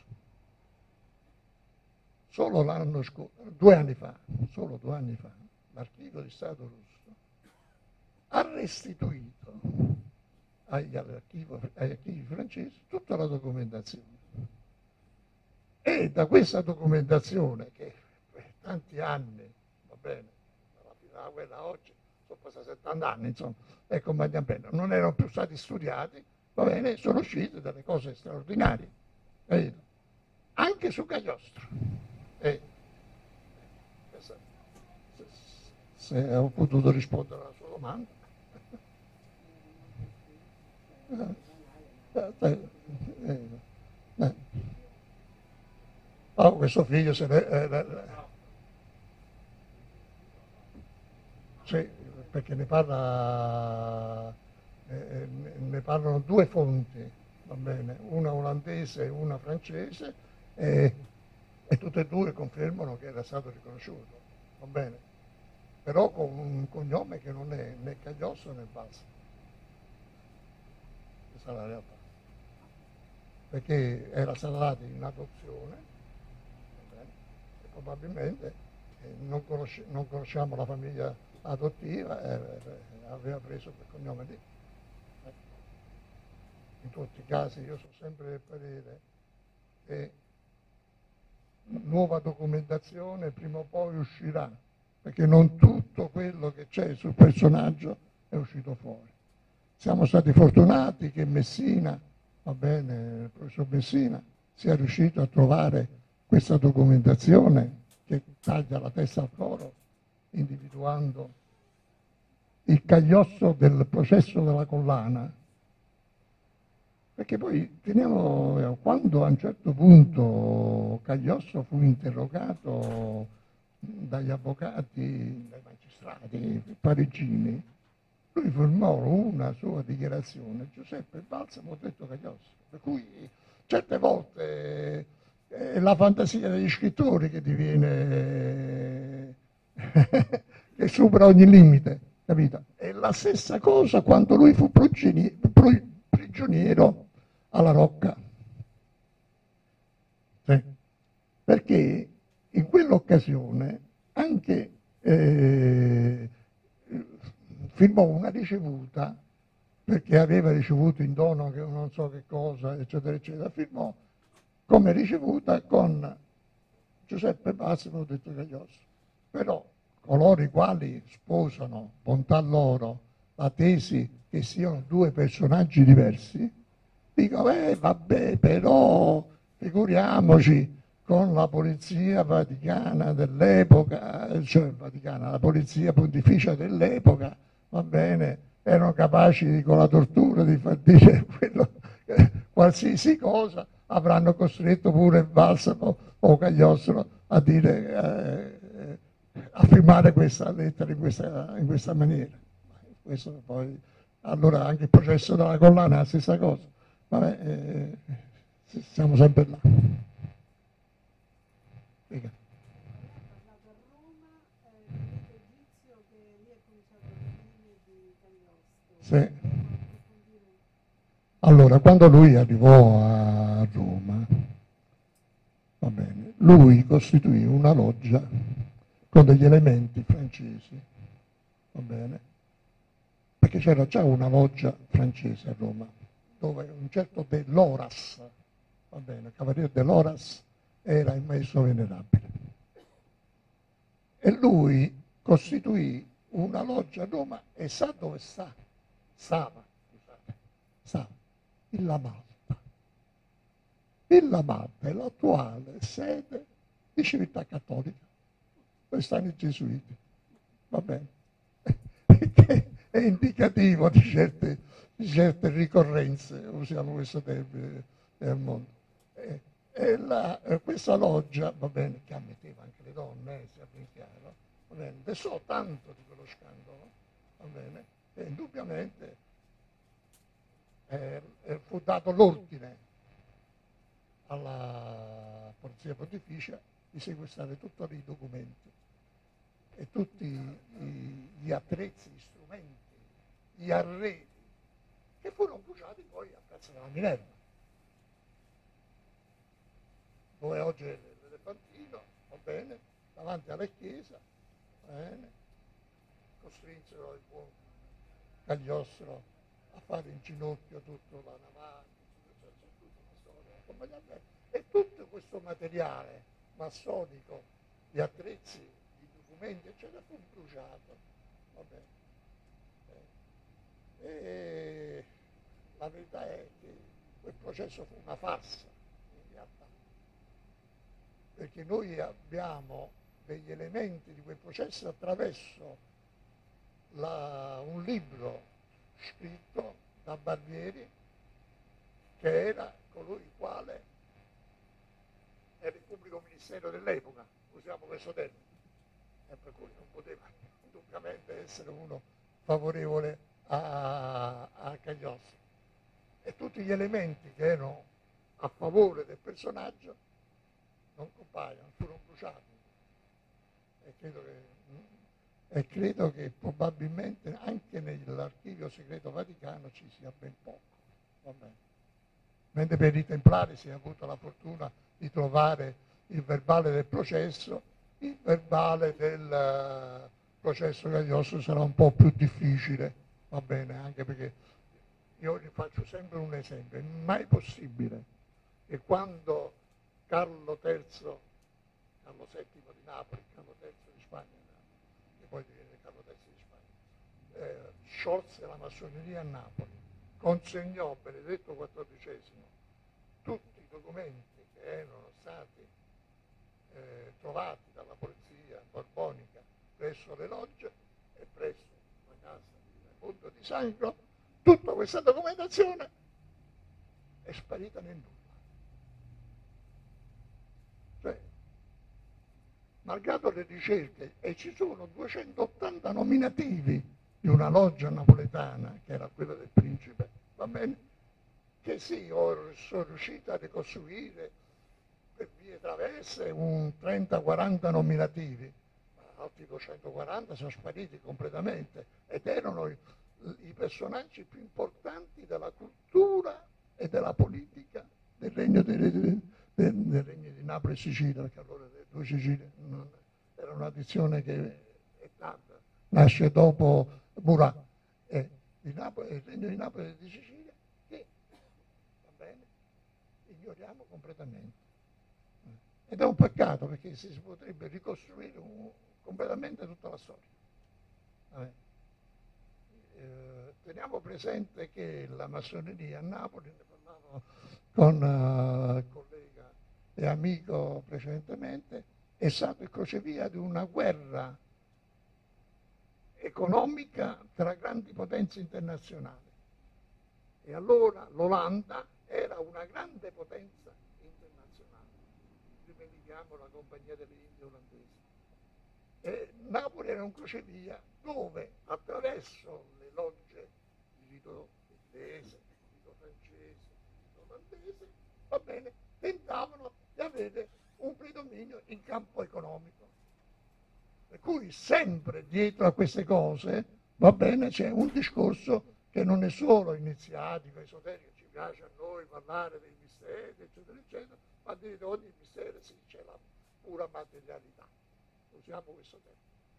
Solo l'anno scorso, 2 anni fa, l'archivio di Stato russo ha restituito agli archivi francesi tutta la documentazione. E da questa documentazione, che per tanti anni, va bene, dalla fine della guerra a oggi, sono passati 70 anni, insomma, ecco, non erano più stati studiati, va bene, sono uscite delle cose straordinarie, capito? Anche su Cagliostro. Se ho potuto rispondere alla sua domanda. Questo figlio sì, perché ne parlano 2 fonti, va bene, una olandese e una francese, e tutte e 2 confermano che era stato riconosciuto, va bene, però con un cognome che non è né Cagliostro né Balsamo. Questa è la realtà, perché era stato dato in adozione, va bene, e probabilmente non conosciamo la famiglia adottiva, aveva preso quel cognome lì. In tutti i casi io sono sempre del parere che nuova documentazione prima o poi uscirà, perché non tutto quello che c'è sul personaggio è uscito fuori. Siamo stati fortunati che Messina, va bene, il professor Messina, sia riuscito a trovare questa documentazione che taglia la testa al toro, individuando il Cagliostro del processo della collana. Perché poi teniamo, quando a un certo punto Cagliostro fu interrogato dagli avvocati, dai magistrati parigini, lui firmò una sua dichiarazione, Giuseppe Balsamo detto Cagliostro, per cui certe volte è la fantasia degli scrittori che diviene che supera ogni limite, capito? È la stessa cosa quando lui fu prigioniero alla Rocca. Sì. Perché in quell'occasione anche firmò una ricevuta, perché aveva ricevuto in dono che non so che cosa, eccetera, eccetera, firmò come ricevuta con Giuseppe Balsamo detto Cagliostro. Però coloro i quali sposano, bontà loro, la tesi che siano due personaggi diversi, dico, vabbè, però figuriamoci con la polizia vaticana dell'epoca, cioè vaticana, la polizia pontificia dell'epoca, va bene, erano capaci con la tortura di far dire quello, qualsiasi cosa, avranno costretto pure Balsamo o Cagliostro a dire, a firmare questa lettera in questa maniera. Questo poi, allora anche il processo della collana è la stessa cosa. Vabbè, siamo sempre là. Figa. Sì. Allora, quando lui arrivò a Roma, va bene, lui costituì una loggia con degli elementi francesi, va bene, perché c'era già una loggia francese a Roma, dove un certo De Loras, va bene, il cavaliere De Loras era il maestro venerabile. E lui costituì una loggia a Roma e sa dove stava, in La Malta. In La Malta è l'attuale sede di Civiltà Cattolica, dove stanno i gesuiti, va bene? Che è indicativo di certe ricorrenze, usiamo questo termine nel mondo. Questa loggia, va bene, che ammetteva anche le donne, sia ben chiaro, va bene, destò tanto di quello scandalo, va bene, e indubbiamente fu dato l'ordine alla Polizia Pontificia di sequestrare tutti i documenti e tutti gli attrezzi, gli strumenti, gli arredi che furono bruciati poi a Piazza della Minerva, dove oggi è l'elefantino, va bene, davanti alla chiesa, va bene, costrinsero il buon Cagliostro a fare in ginocchio tutto la navata, tutta una storia, e tutto questo materiale massonico, gli attrezzi, i documenti, eccetera, fu bruciato, va bene. E la verità è che quel processo fu una farsa, in realtà, perché noi abbiamo degli elementi di quel processo attraverso un libro scritto da Barbieri, che era colui il quale era il pubblico ministero dell'epoca, usiamo questo termine, e per cui non poteva indubbiamente essere uno favorevole a Cagliostro. E tutti gli elementi che erano a favore del personaggio non compaiono, furono bruciati. E credo che probabilmente anche nell'archivio segreto vaticano ci sia ben poco. Va bene. Mentre per i Templari si è avuto la fortuna di trovare il verbale del processo, il verbale del processo Cagliostro sarà un po' più difficile, va bene, anche perché io vi faccio sempre un esempio, è mai possibile che quando Carlo VII di Napoli, Carlo III di Spagna, che poi divenne Carlo III di Spagna, sciolse la massoneria a Napoli, consegnò Benedetto XIV tutti i documenti che erano stati trovati dalla polizia borbonica presso le logge e presso la casa di Raimundo di Sangro, tutta questa documentazione è sparita nel nulla. Cioè, malgrado le ricerche, e ci sono 280 nominativi di una loggia napoletana, che era quella del principe, va bene? Che sì, sono riuscito a ricostruire per vie traverse un 30-40 nominativi, ma altri 240 sono spariti completamente ed erano i personaggi più importanti della cultura e della politica del regno di Napoli e Sicilia, perché allora le due Sicilie era un'addizione che è nata, nasce dopo Murat, il regno di Napoli e di Sicilia, che va bene, ignoriamo completamente. Ed è un peccato, perché si potrebbe ricostruire completamente tutta la storia. Teniamo presente che la massoneria a Napoli, ne parlavo con il collega e amico precedentemente, è stato il crocevia di una guerra economica tra grandi potenze internazionali. E allora l'Olanda era una grande potenza internazionale. Dimentichiamo la Compagnia delle Indie olandese. E Napoli era un crocevia dove, attraverso le logge di rito inglese, di rito francese, di rito olandese, va bene, tentavano di avere un predominio in campo economico. Per cui sempre dietro a queste cose, va bene, c'è un discorso che non è solo iniziatico, esoterico, ci piace a noi parlare dei misteri, eccetera, eccetera, ma dietro ogni mistero sì, c'è la pura materialità. Usiamo questo termine.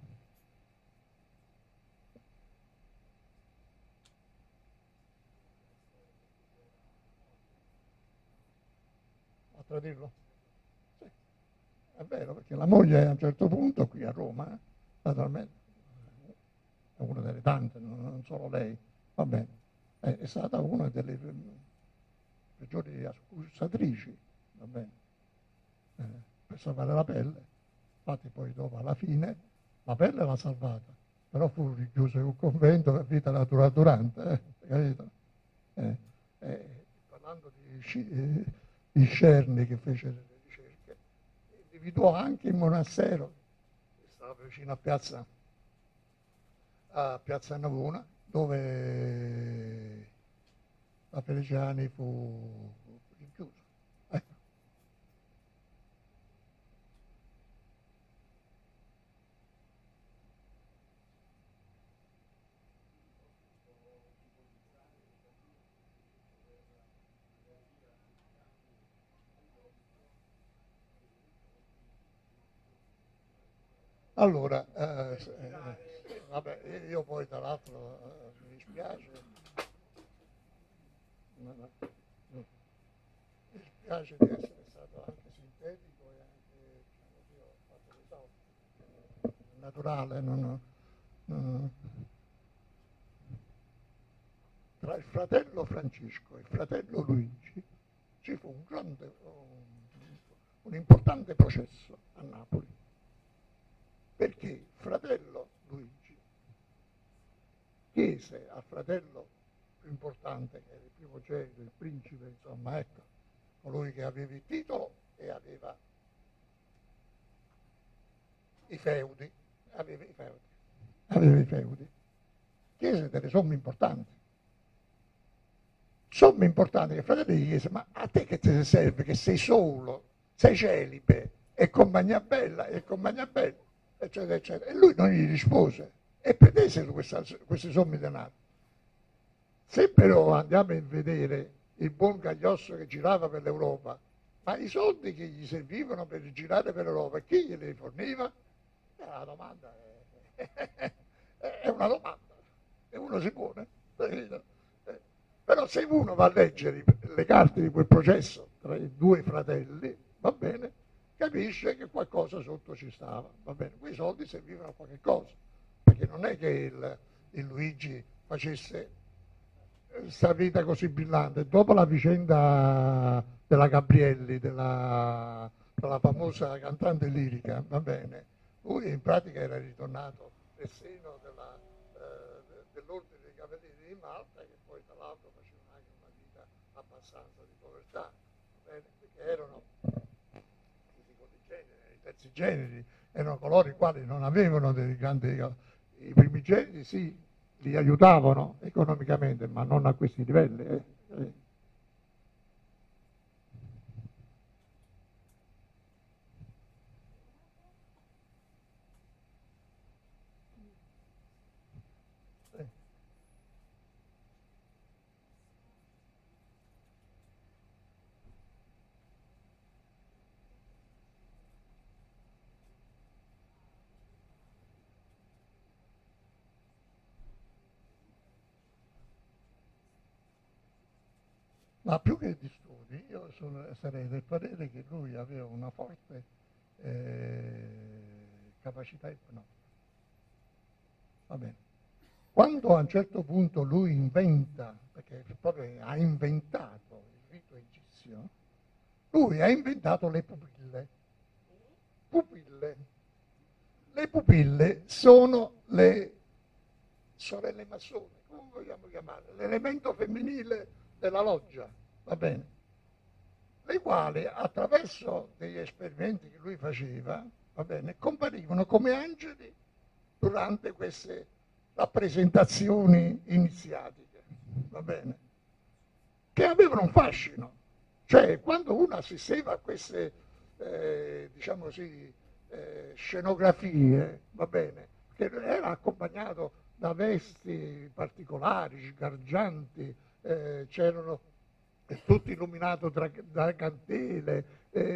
A tradirlo? Sì, è vero, perché la moglie a un certo punto qui a Roma, naturalmente, è una delle tante, non solo lei, va bene, è stata una delle peggiori accusatrici, va bene, per salvare la pelle. Infatti poi dopo, alla fine, la pelle l'ha salvata, però fu richiuso in un convento per vita natura durante, capito? Parlando di Scerni, che fece delle ricerche, individuò anche il monastero, che stava vicino a Piazza Navona, dove la Feliciani fu rinchiuso. Ecco. Allora, vabbè, io poi tra l'altro mi dispiace, mi dispiace di essere stato anche sintetico e anche, diciamo, io ho fatto l'esausto, naturale, tra il fratello Francesco e il fratello Luigi ci fu un importante processo a Napoli, perché il fratello Luigi chiese al fratello più importante, che era il primogenito, il principe, insomma, ecco, colui che aveva il titolo e aveva i feudi, chiese delle somme importanti che il fratello gli chiese: ma a te che te serve, che sei solo, sei celibe, e compagnia bella, eccetera, eccetera. E lui non gli rispose e prese queste somme di denaro. Se però andiamo a vedere il buon Cagliostro che girava per l'Europa, ma i soldi che gli servivano per girare per l'Europa, chi glieli forniva? La domanda è una domanda, e uno si pone. Però se uno va a leggere le carte di quel processo tra i due fratelli, va bene, capisce che qualcosa sotto ci stava, va bene, quei soldi servivano a qualche cosa, perché non è che il Luigi facesse questa vita così brillante. Dopo la vicenda della Gabrielli, della famosa cantante lirica, va bene, lui in pratica era ritornato nel seno dell'ordine dei Cavalieri di Malta, che poi tra l'altro facevano anche una vita abbastanza di povertà, va bene, perché erano i terzi generi, erano coloro i quali non avevano dei grandi, i primi generi sì, li aiutavano economicamente, ma non a questi livelli. Ma più che di studi, io sarei del parere che lui aveva una forte capacità ipnotica. Va bene. Quando a un certo punto lui inventa, perché proprio ha inventato il rito egizio, lui ha inventato le pupille. Pupille. Le pupille sono le sorelle massone, come vogliamo chiamarle, l'elemento femminile della loggia, va bene? Le quali attraverso degli esperimenti che lui faceva, va bene, comparivano come angeli durante queste rappresentazioni iniziatiche, va bene? Che avevano un fascino. Cioè, quando uno assisteva a queste, diciamo così, scenografie, va bene, che era accompagnato da vesti particolari, sgargianti, c'erano tutto illuminato da candele,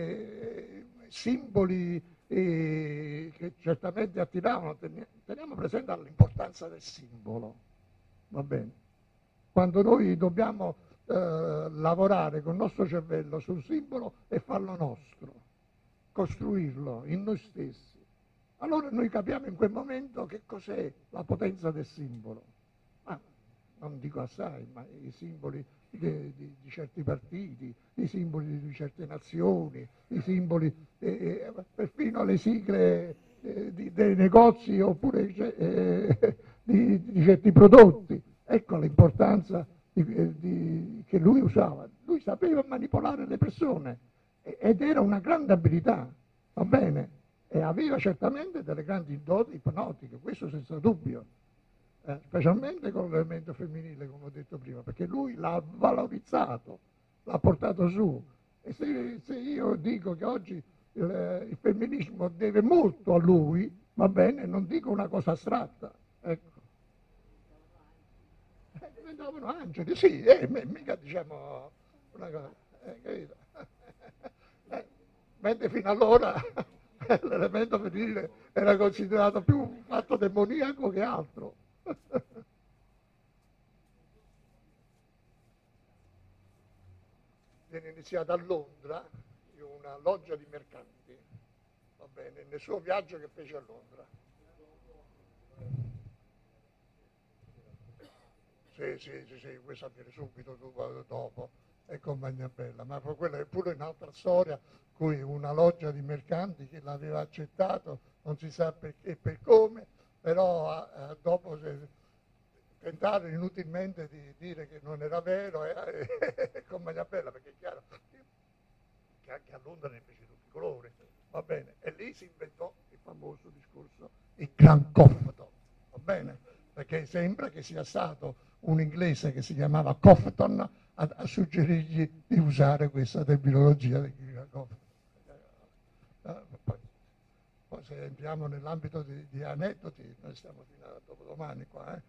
simboli che certamente attiravano. Teniamo presente l'importanza del simbolo, va bene? Quando noi dobbiamo lavorare con il nostro cervello sul simbolo e farlo nostro, costruirlo in noi stessi, allora noi capiamo in quel momento che cos'è la potenza del simbolo. Non dico assai, ma i simboli di certi partiti, i simboli di certe nazioni, i simboli, perfino le sigle dei negozi oppure di certi prodotti. Ecco l'importanza che lui usava. Lui sapeva manipolare le persone ed era una grande abilità, va bene? E aveva certamente delle grandi doti ipnotiche, questo senza dubbio. Specialmente con l'elemento femminile, come ho detto prima, perché lui l'ha valorizzato, l'ha portato su. E se io dico che oggi il femminismo deve molto a lui, va bene, non dico una cosa astratta. Ecco. Diventavano angeli, sì, mica diciamo una cosa, capito? Mentre fino allora l'elemento femminile era considerato più un fatto demoniaco che altro. Viene iniziato a Londra in una loggia di mercanti, va bene, nel suo viaggio che fece a Londra. Sì, questo avviene subito dopo, e compagnia bella, ma quella è pure un'altra storia, cui una loggia di mercanti che l'aveva accettato, non si sa perché e per come, però dopo tentarono inutilmente di dire che non era vero e compagnia bella, perché è chiaro che anche a Londra ne fece tutti i colori, va bene, e lì si inventò il famoso discorso, il Grand Cofton, va bene, perché sembra che sia stato un inglese che si chiamava Cofton a suggerirgli di usare questa terminologia del Grand Cofton. Poi se entriamo nell'ambito di aneddoti, noi stiamo fino a dopodomani qua.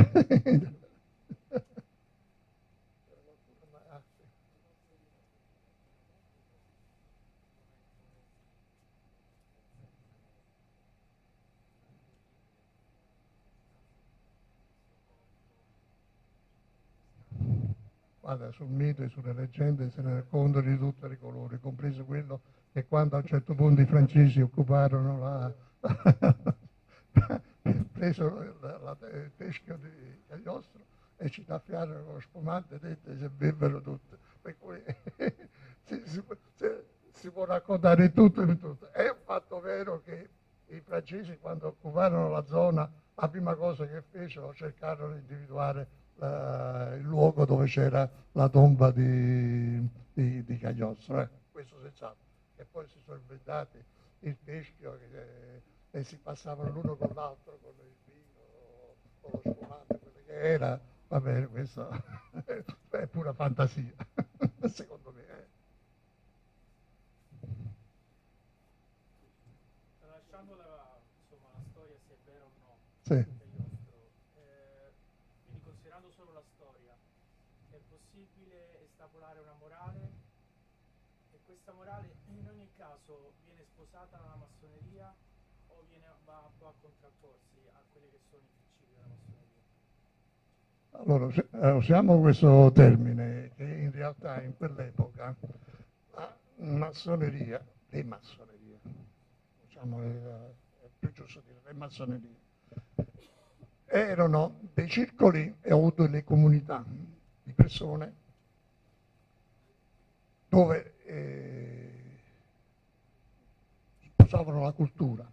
Guarda, sul mito e sulle leggende se ne raccontano di tutti i colori, compreso quello che quando a un certo punto i francesi occuparono presero il teschio di Cagliostro e ci taffiarono con lo spumante dentro e si bevvero tutte. Per cui si può raccontare tutto di tutto. È un fatto vero che i francesi quando occuparono la zona, la prima cosa che fecero cercarono di individuare il luogo dove c'era la tomba di Cagliostro, questo senz'altro. E poi si sono inventati il teschio e si passavano l'uno con l'altro con il vino o lo spumante. era, va bene, questo è pura fantasia, secondo me. Tralasciando insomma, la storia, se è vero o no, Sì. quindi considerando solo la storia, è possibile estapolare una morale e questa morale in ogni caso viene sposata dalla massoneria o va un po' a contrapporsi a quelli che sono i principi della massoneria? Allora, usiamo questo termine che in realtà in quell'epoca la massoneria, le massonerie, diciamo, è più giusto dire le massonerie, erano dei circoli o delle comunità di persone dove sposavano la cultura.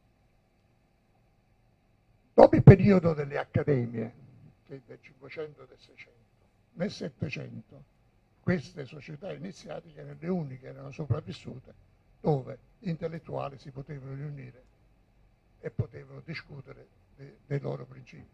Dopo il periodo delle accademie, che è del 500 e del 600, nel 700 queste società iniziatiche erano le uniche, erano sopravvissute, dove gli intellettuali si potevano riunire e potevano discutere dei loro principi.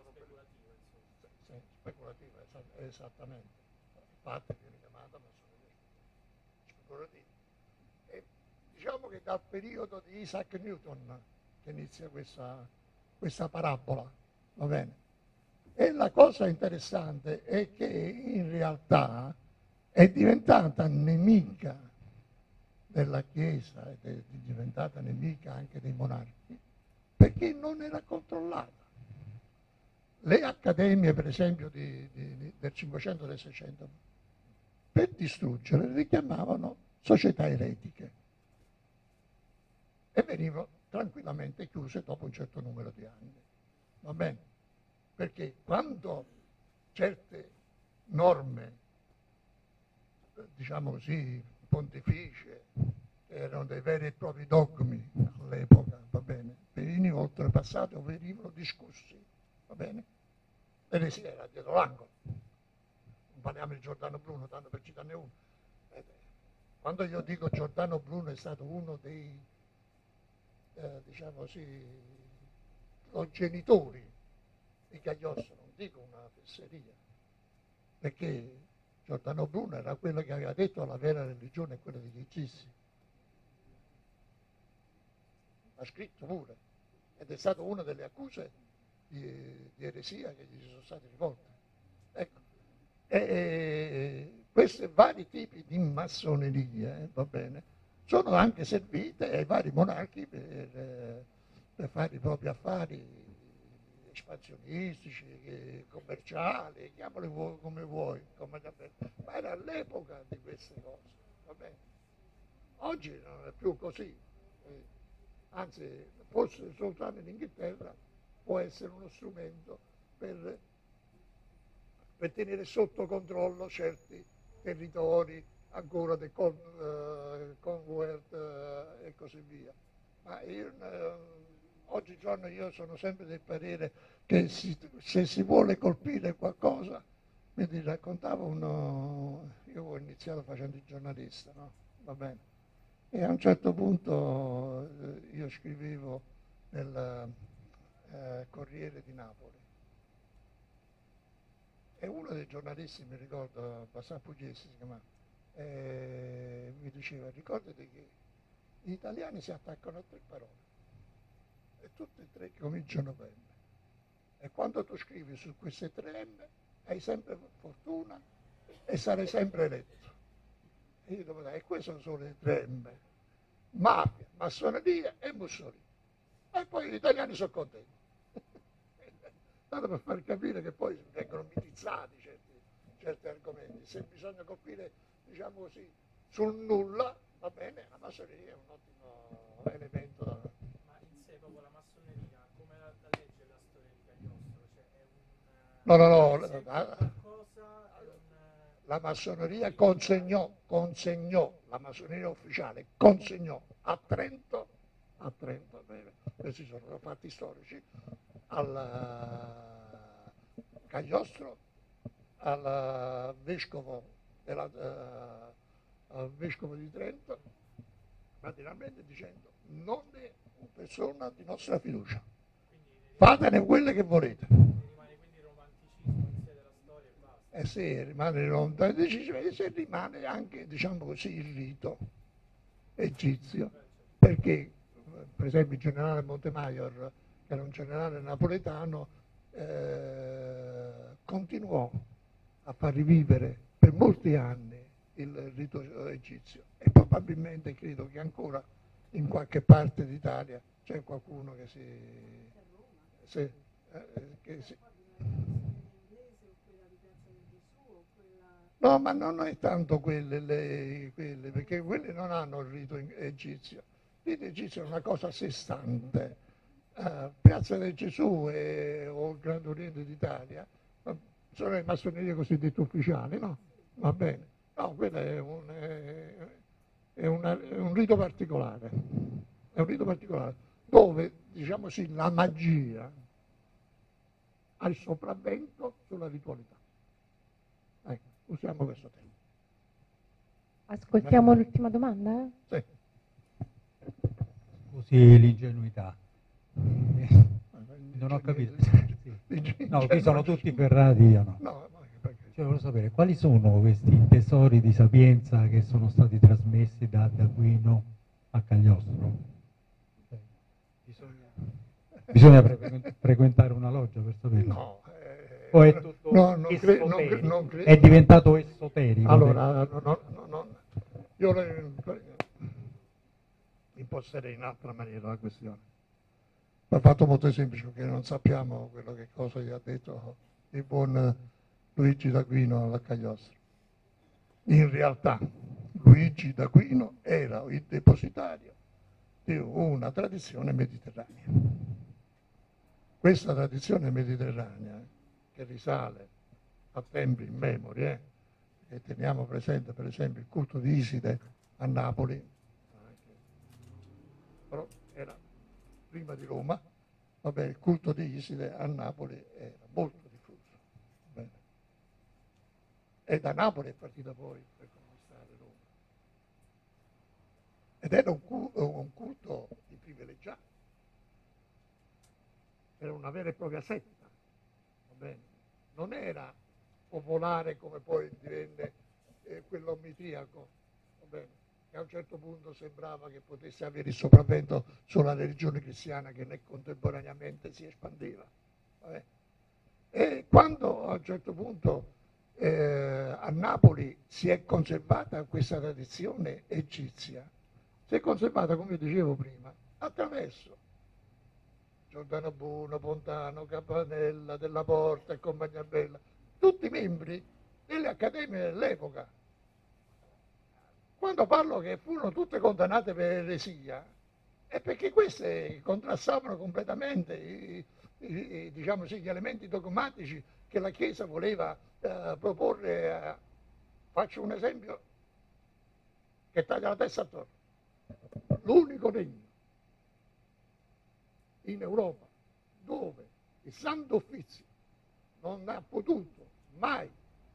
Speculativa, esattamente. Infatti viene chiamata massoneria speculativa. E diciamo che dal periodo di Isaac Newton che inizia questa parabola, va bene? E la cosa interessante è che in realtà è diventata nemica della Chiesa ed è diventata nemica anche dei monarchi perché non era controllata. Le accademie, per esempio, del 500 e del 600, per distruggere, richiamavano società eretiche e venivano tranquillamente chiuse dopo un certo numero di anni. Va bene? Perché quando certe norme, diciamo così, pontificie, erano dei veri e propri dogmi all'epoca, va bene, venivano oltrepassati o venivano discussi, va bene? L'eresia era dietro l'angolo. Non parliamo di Giordano Bruno, tanto per citarne uno. Quando io dico Giordano Bruno è stato uno dei, diciamo così, progenitori di Cagliostro, non dico una fesseria, perché Giordano Bruno era quello che aveva detto che la vera religione è quella degli egizi. L'ha scritto pure, ed è stata una delle accuse di eresia che gli sono state rivolte. Ecco. Questi vari tipi di massoneria, va bene, sono anche servite ai vari monarchi per fare i propri affari espansionistici, commerciali, chiamali come vuoi, ma era l'epoca di queste cose, va bene? Oggi non è più così, anzi forse soltanto in Inghilterra può essere uno strumento per tenere sotto controllo certi territori ancora del Commonwealth e così via. Ma oggigiorno io sono sempre del parere che se si vuole colpire qualcosa, mi raccontavo io ho iniziato facendo il giornalista, no? Va bene? E a un certo punto io scrivevo nel Corriere di Napoli e uno dei giornalisti, mi ricordo, Abbastanza Pugliese si chiamava, mi diceva: ricordati che gli italiani si attaccano a 3 parole e tutte e 3 cominciano per M, e quando tu scrivi su queste 3 M hai sempre fortuna e sarai sempre eletto. E io devo dire, e queste sono le 3 M: mafia, massoneria e Mussolini. E poi gli italiani sono contenti. Tanto per far capire che poi vengono mitizzati certi argomenti. Se bisogna colpire, diciamo così, sul nulla, va bene, la massoneria è un ottimo elemento. Ma in sé proprio la massoneria, come la legge la storia di Cagliostro? Cioè è un... La massoneria consegnò, la massoneria ufficiale consegnò a Trento, questi sono fatti storici, al Cagliostro, al vescovo di Trento, praticamente dicendo: non è una persona di nostra fiducia, fatene quelle che volete. Rimane quindi romanticismo e se rimane lontano dalle decisioni, se rimane anche, diciamo così, il rito egizio, perché per esempio il generale Montemayor, che era un generale napoletano, continuò a far rivivere per molti anni il rito egizio, e probabilmente credo che ancora in qualche parte d'Italia c'è qualcuno che si. No, ma non è tanto quelle, perché quelle non hanno il rito egizio. Il rito egizio è una cosa a sé stante. Piazza del Gesù o il Grande Oriente d'Italia sono le massonerie cosiddette ufficiali, no? Va bene. No, quello è un rito particolare. È un rito particolare dove, diciamo sì, la magia ha il sopravvento sulla ritualità. Ecco, usiamo questo tema. Ascoltiamo l'ultima domanda? Sì. Scusi l'ingenuità. Non ho capito. No, qui sono tutti ferrati, io no. No, perché? Cioè, volevo sapere quali sono questi tesori di sapienza che sono stati trasmessi da Aquino a Cagliostro. Bisogna frequentare una loggia per saperlo. No, o è tutto non credo. È diventato esoterico. Allora, io imposterei in altra maniera la questione. Ma fatto molto semplice, perché non sappiamo quello che cosa gli ha detto il buon Luigi d'Aquino alla Cagliostro. In realtà Luigi d'Aquino era il depositario di una tradizione mediterranea. Questa tradizione mediterranea, che risale a tempi immemori, e teniamo presente per esempio il culto di Iside a Napoli, però era prima di Roma, vabbè, il culto di Iside a Napoli era molto diffuso. Bene. E da Napoli è partita poi per conquistare Roma. Ed era un culto di privilegiati, era una vera e propria setta, va bene? Non era popolare come poi divenne quello mitriaco, va bene? Che a un certo punto sembrava che potesse avere il sopravvento sulla religione cristiana, che ne contemporaneamente si espandeva. Vabbè. E quando a un certo punto a Napoli si è conservata questa tradizione egizia, si è conservata, come dicevo prima, attraverso Giordano Bruno, Pontano, Campanella, Della Porta e compagnia bella, tutti membri delle accademie dell'epoca. Quando parlo che furono tutte condannate per eresia, è perché queste contrastavano completamente diciamo sì, gli elementi dogmatici che la Chiesa voleva proporre. Faccio un esempio che taglia la testa a torno. L'unico regno in Europa dove il Santo Uffizio non ha potuto mai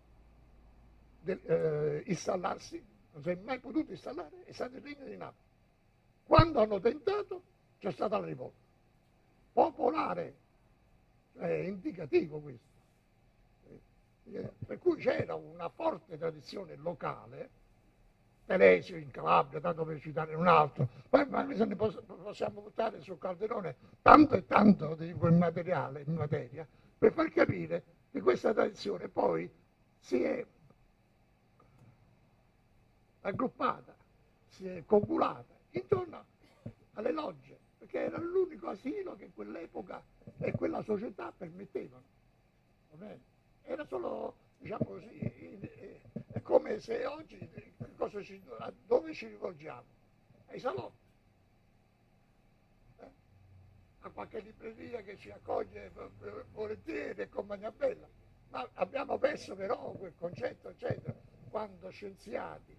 installarsi, non si è mai potuto installare, è stato il regno di Napoli. Quando hanno tentato c'è stata la rivolta popolare, è indicativo questo, per cui c'era una forte tradizione locale. Telesio in Calabria, tanto per citare un altro, ma ne possiamo buttare sul Calderone tanto e tanto di quel materiale in materia per far capire che questa tradizione poi si è raggruppata, si è congulata intorno alle logge, perché era l'unico asilo che quell'epoca e quella società permettevano. Va bene? Era solo, diciamo così, è come se oggi dove ci rivolgiamo? Ai salotti, a qualche libreria che ci accoglie volentieri e compagnia bella, ma abbiamo perso però quel concetto, eccetera, quando scienziati,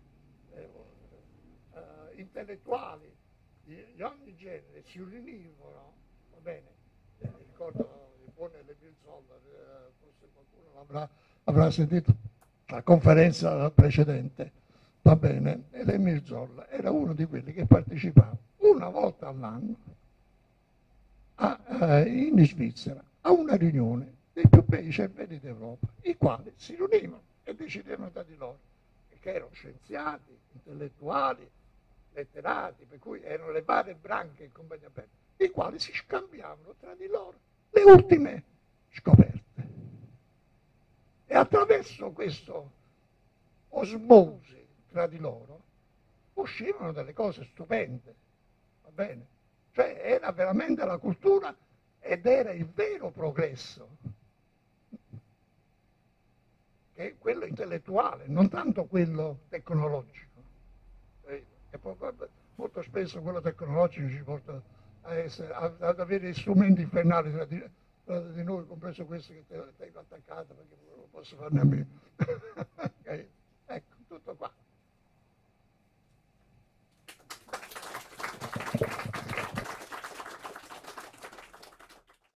intellettuali di ogni genere si riunivano, va bene, mi ricordo il buon Mirzolla, forse qualcuno avrà sentito la conferenza precedente, va bene, e Mirzolla era uno di quelli che partecipava una volta all'anno in Svizzera a una riunione dei più bei cervelli d'Europa, i quali si riunivano e decidevano tra di loro, che erano scienziati, intellettuali, letterati, per cui erano le varie branche in compagnia bella, i quali si scambiavano tra di loro le ultime scoperte. E attraverso questo osmosi tra di loro uscivano delle cose stupende, va bene? Cioè era veramente la cultura ed era il vero progresso, che è quello intellettuale, non tanto quello tecnologico. E poi, molto spesso quello tecnologico ci porta ad avere strumenti infernali tra di noi, compreso questo che tengo attaccato perché non lo posso farne a meno.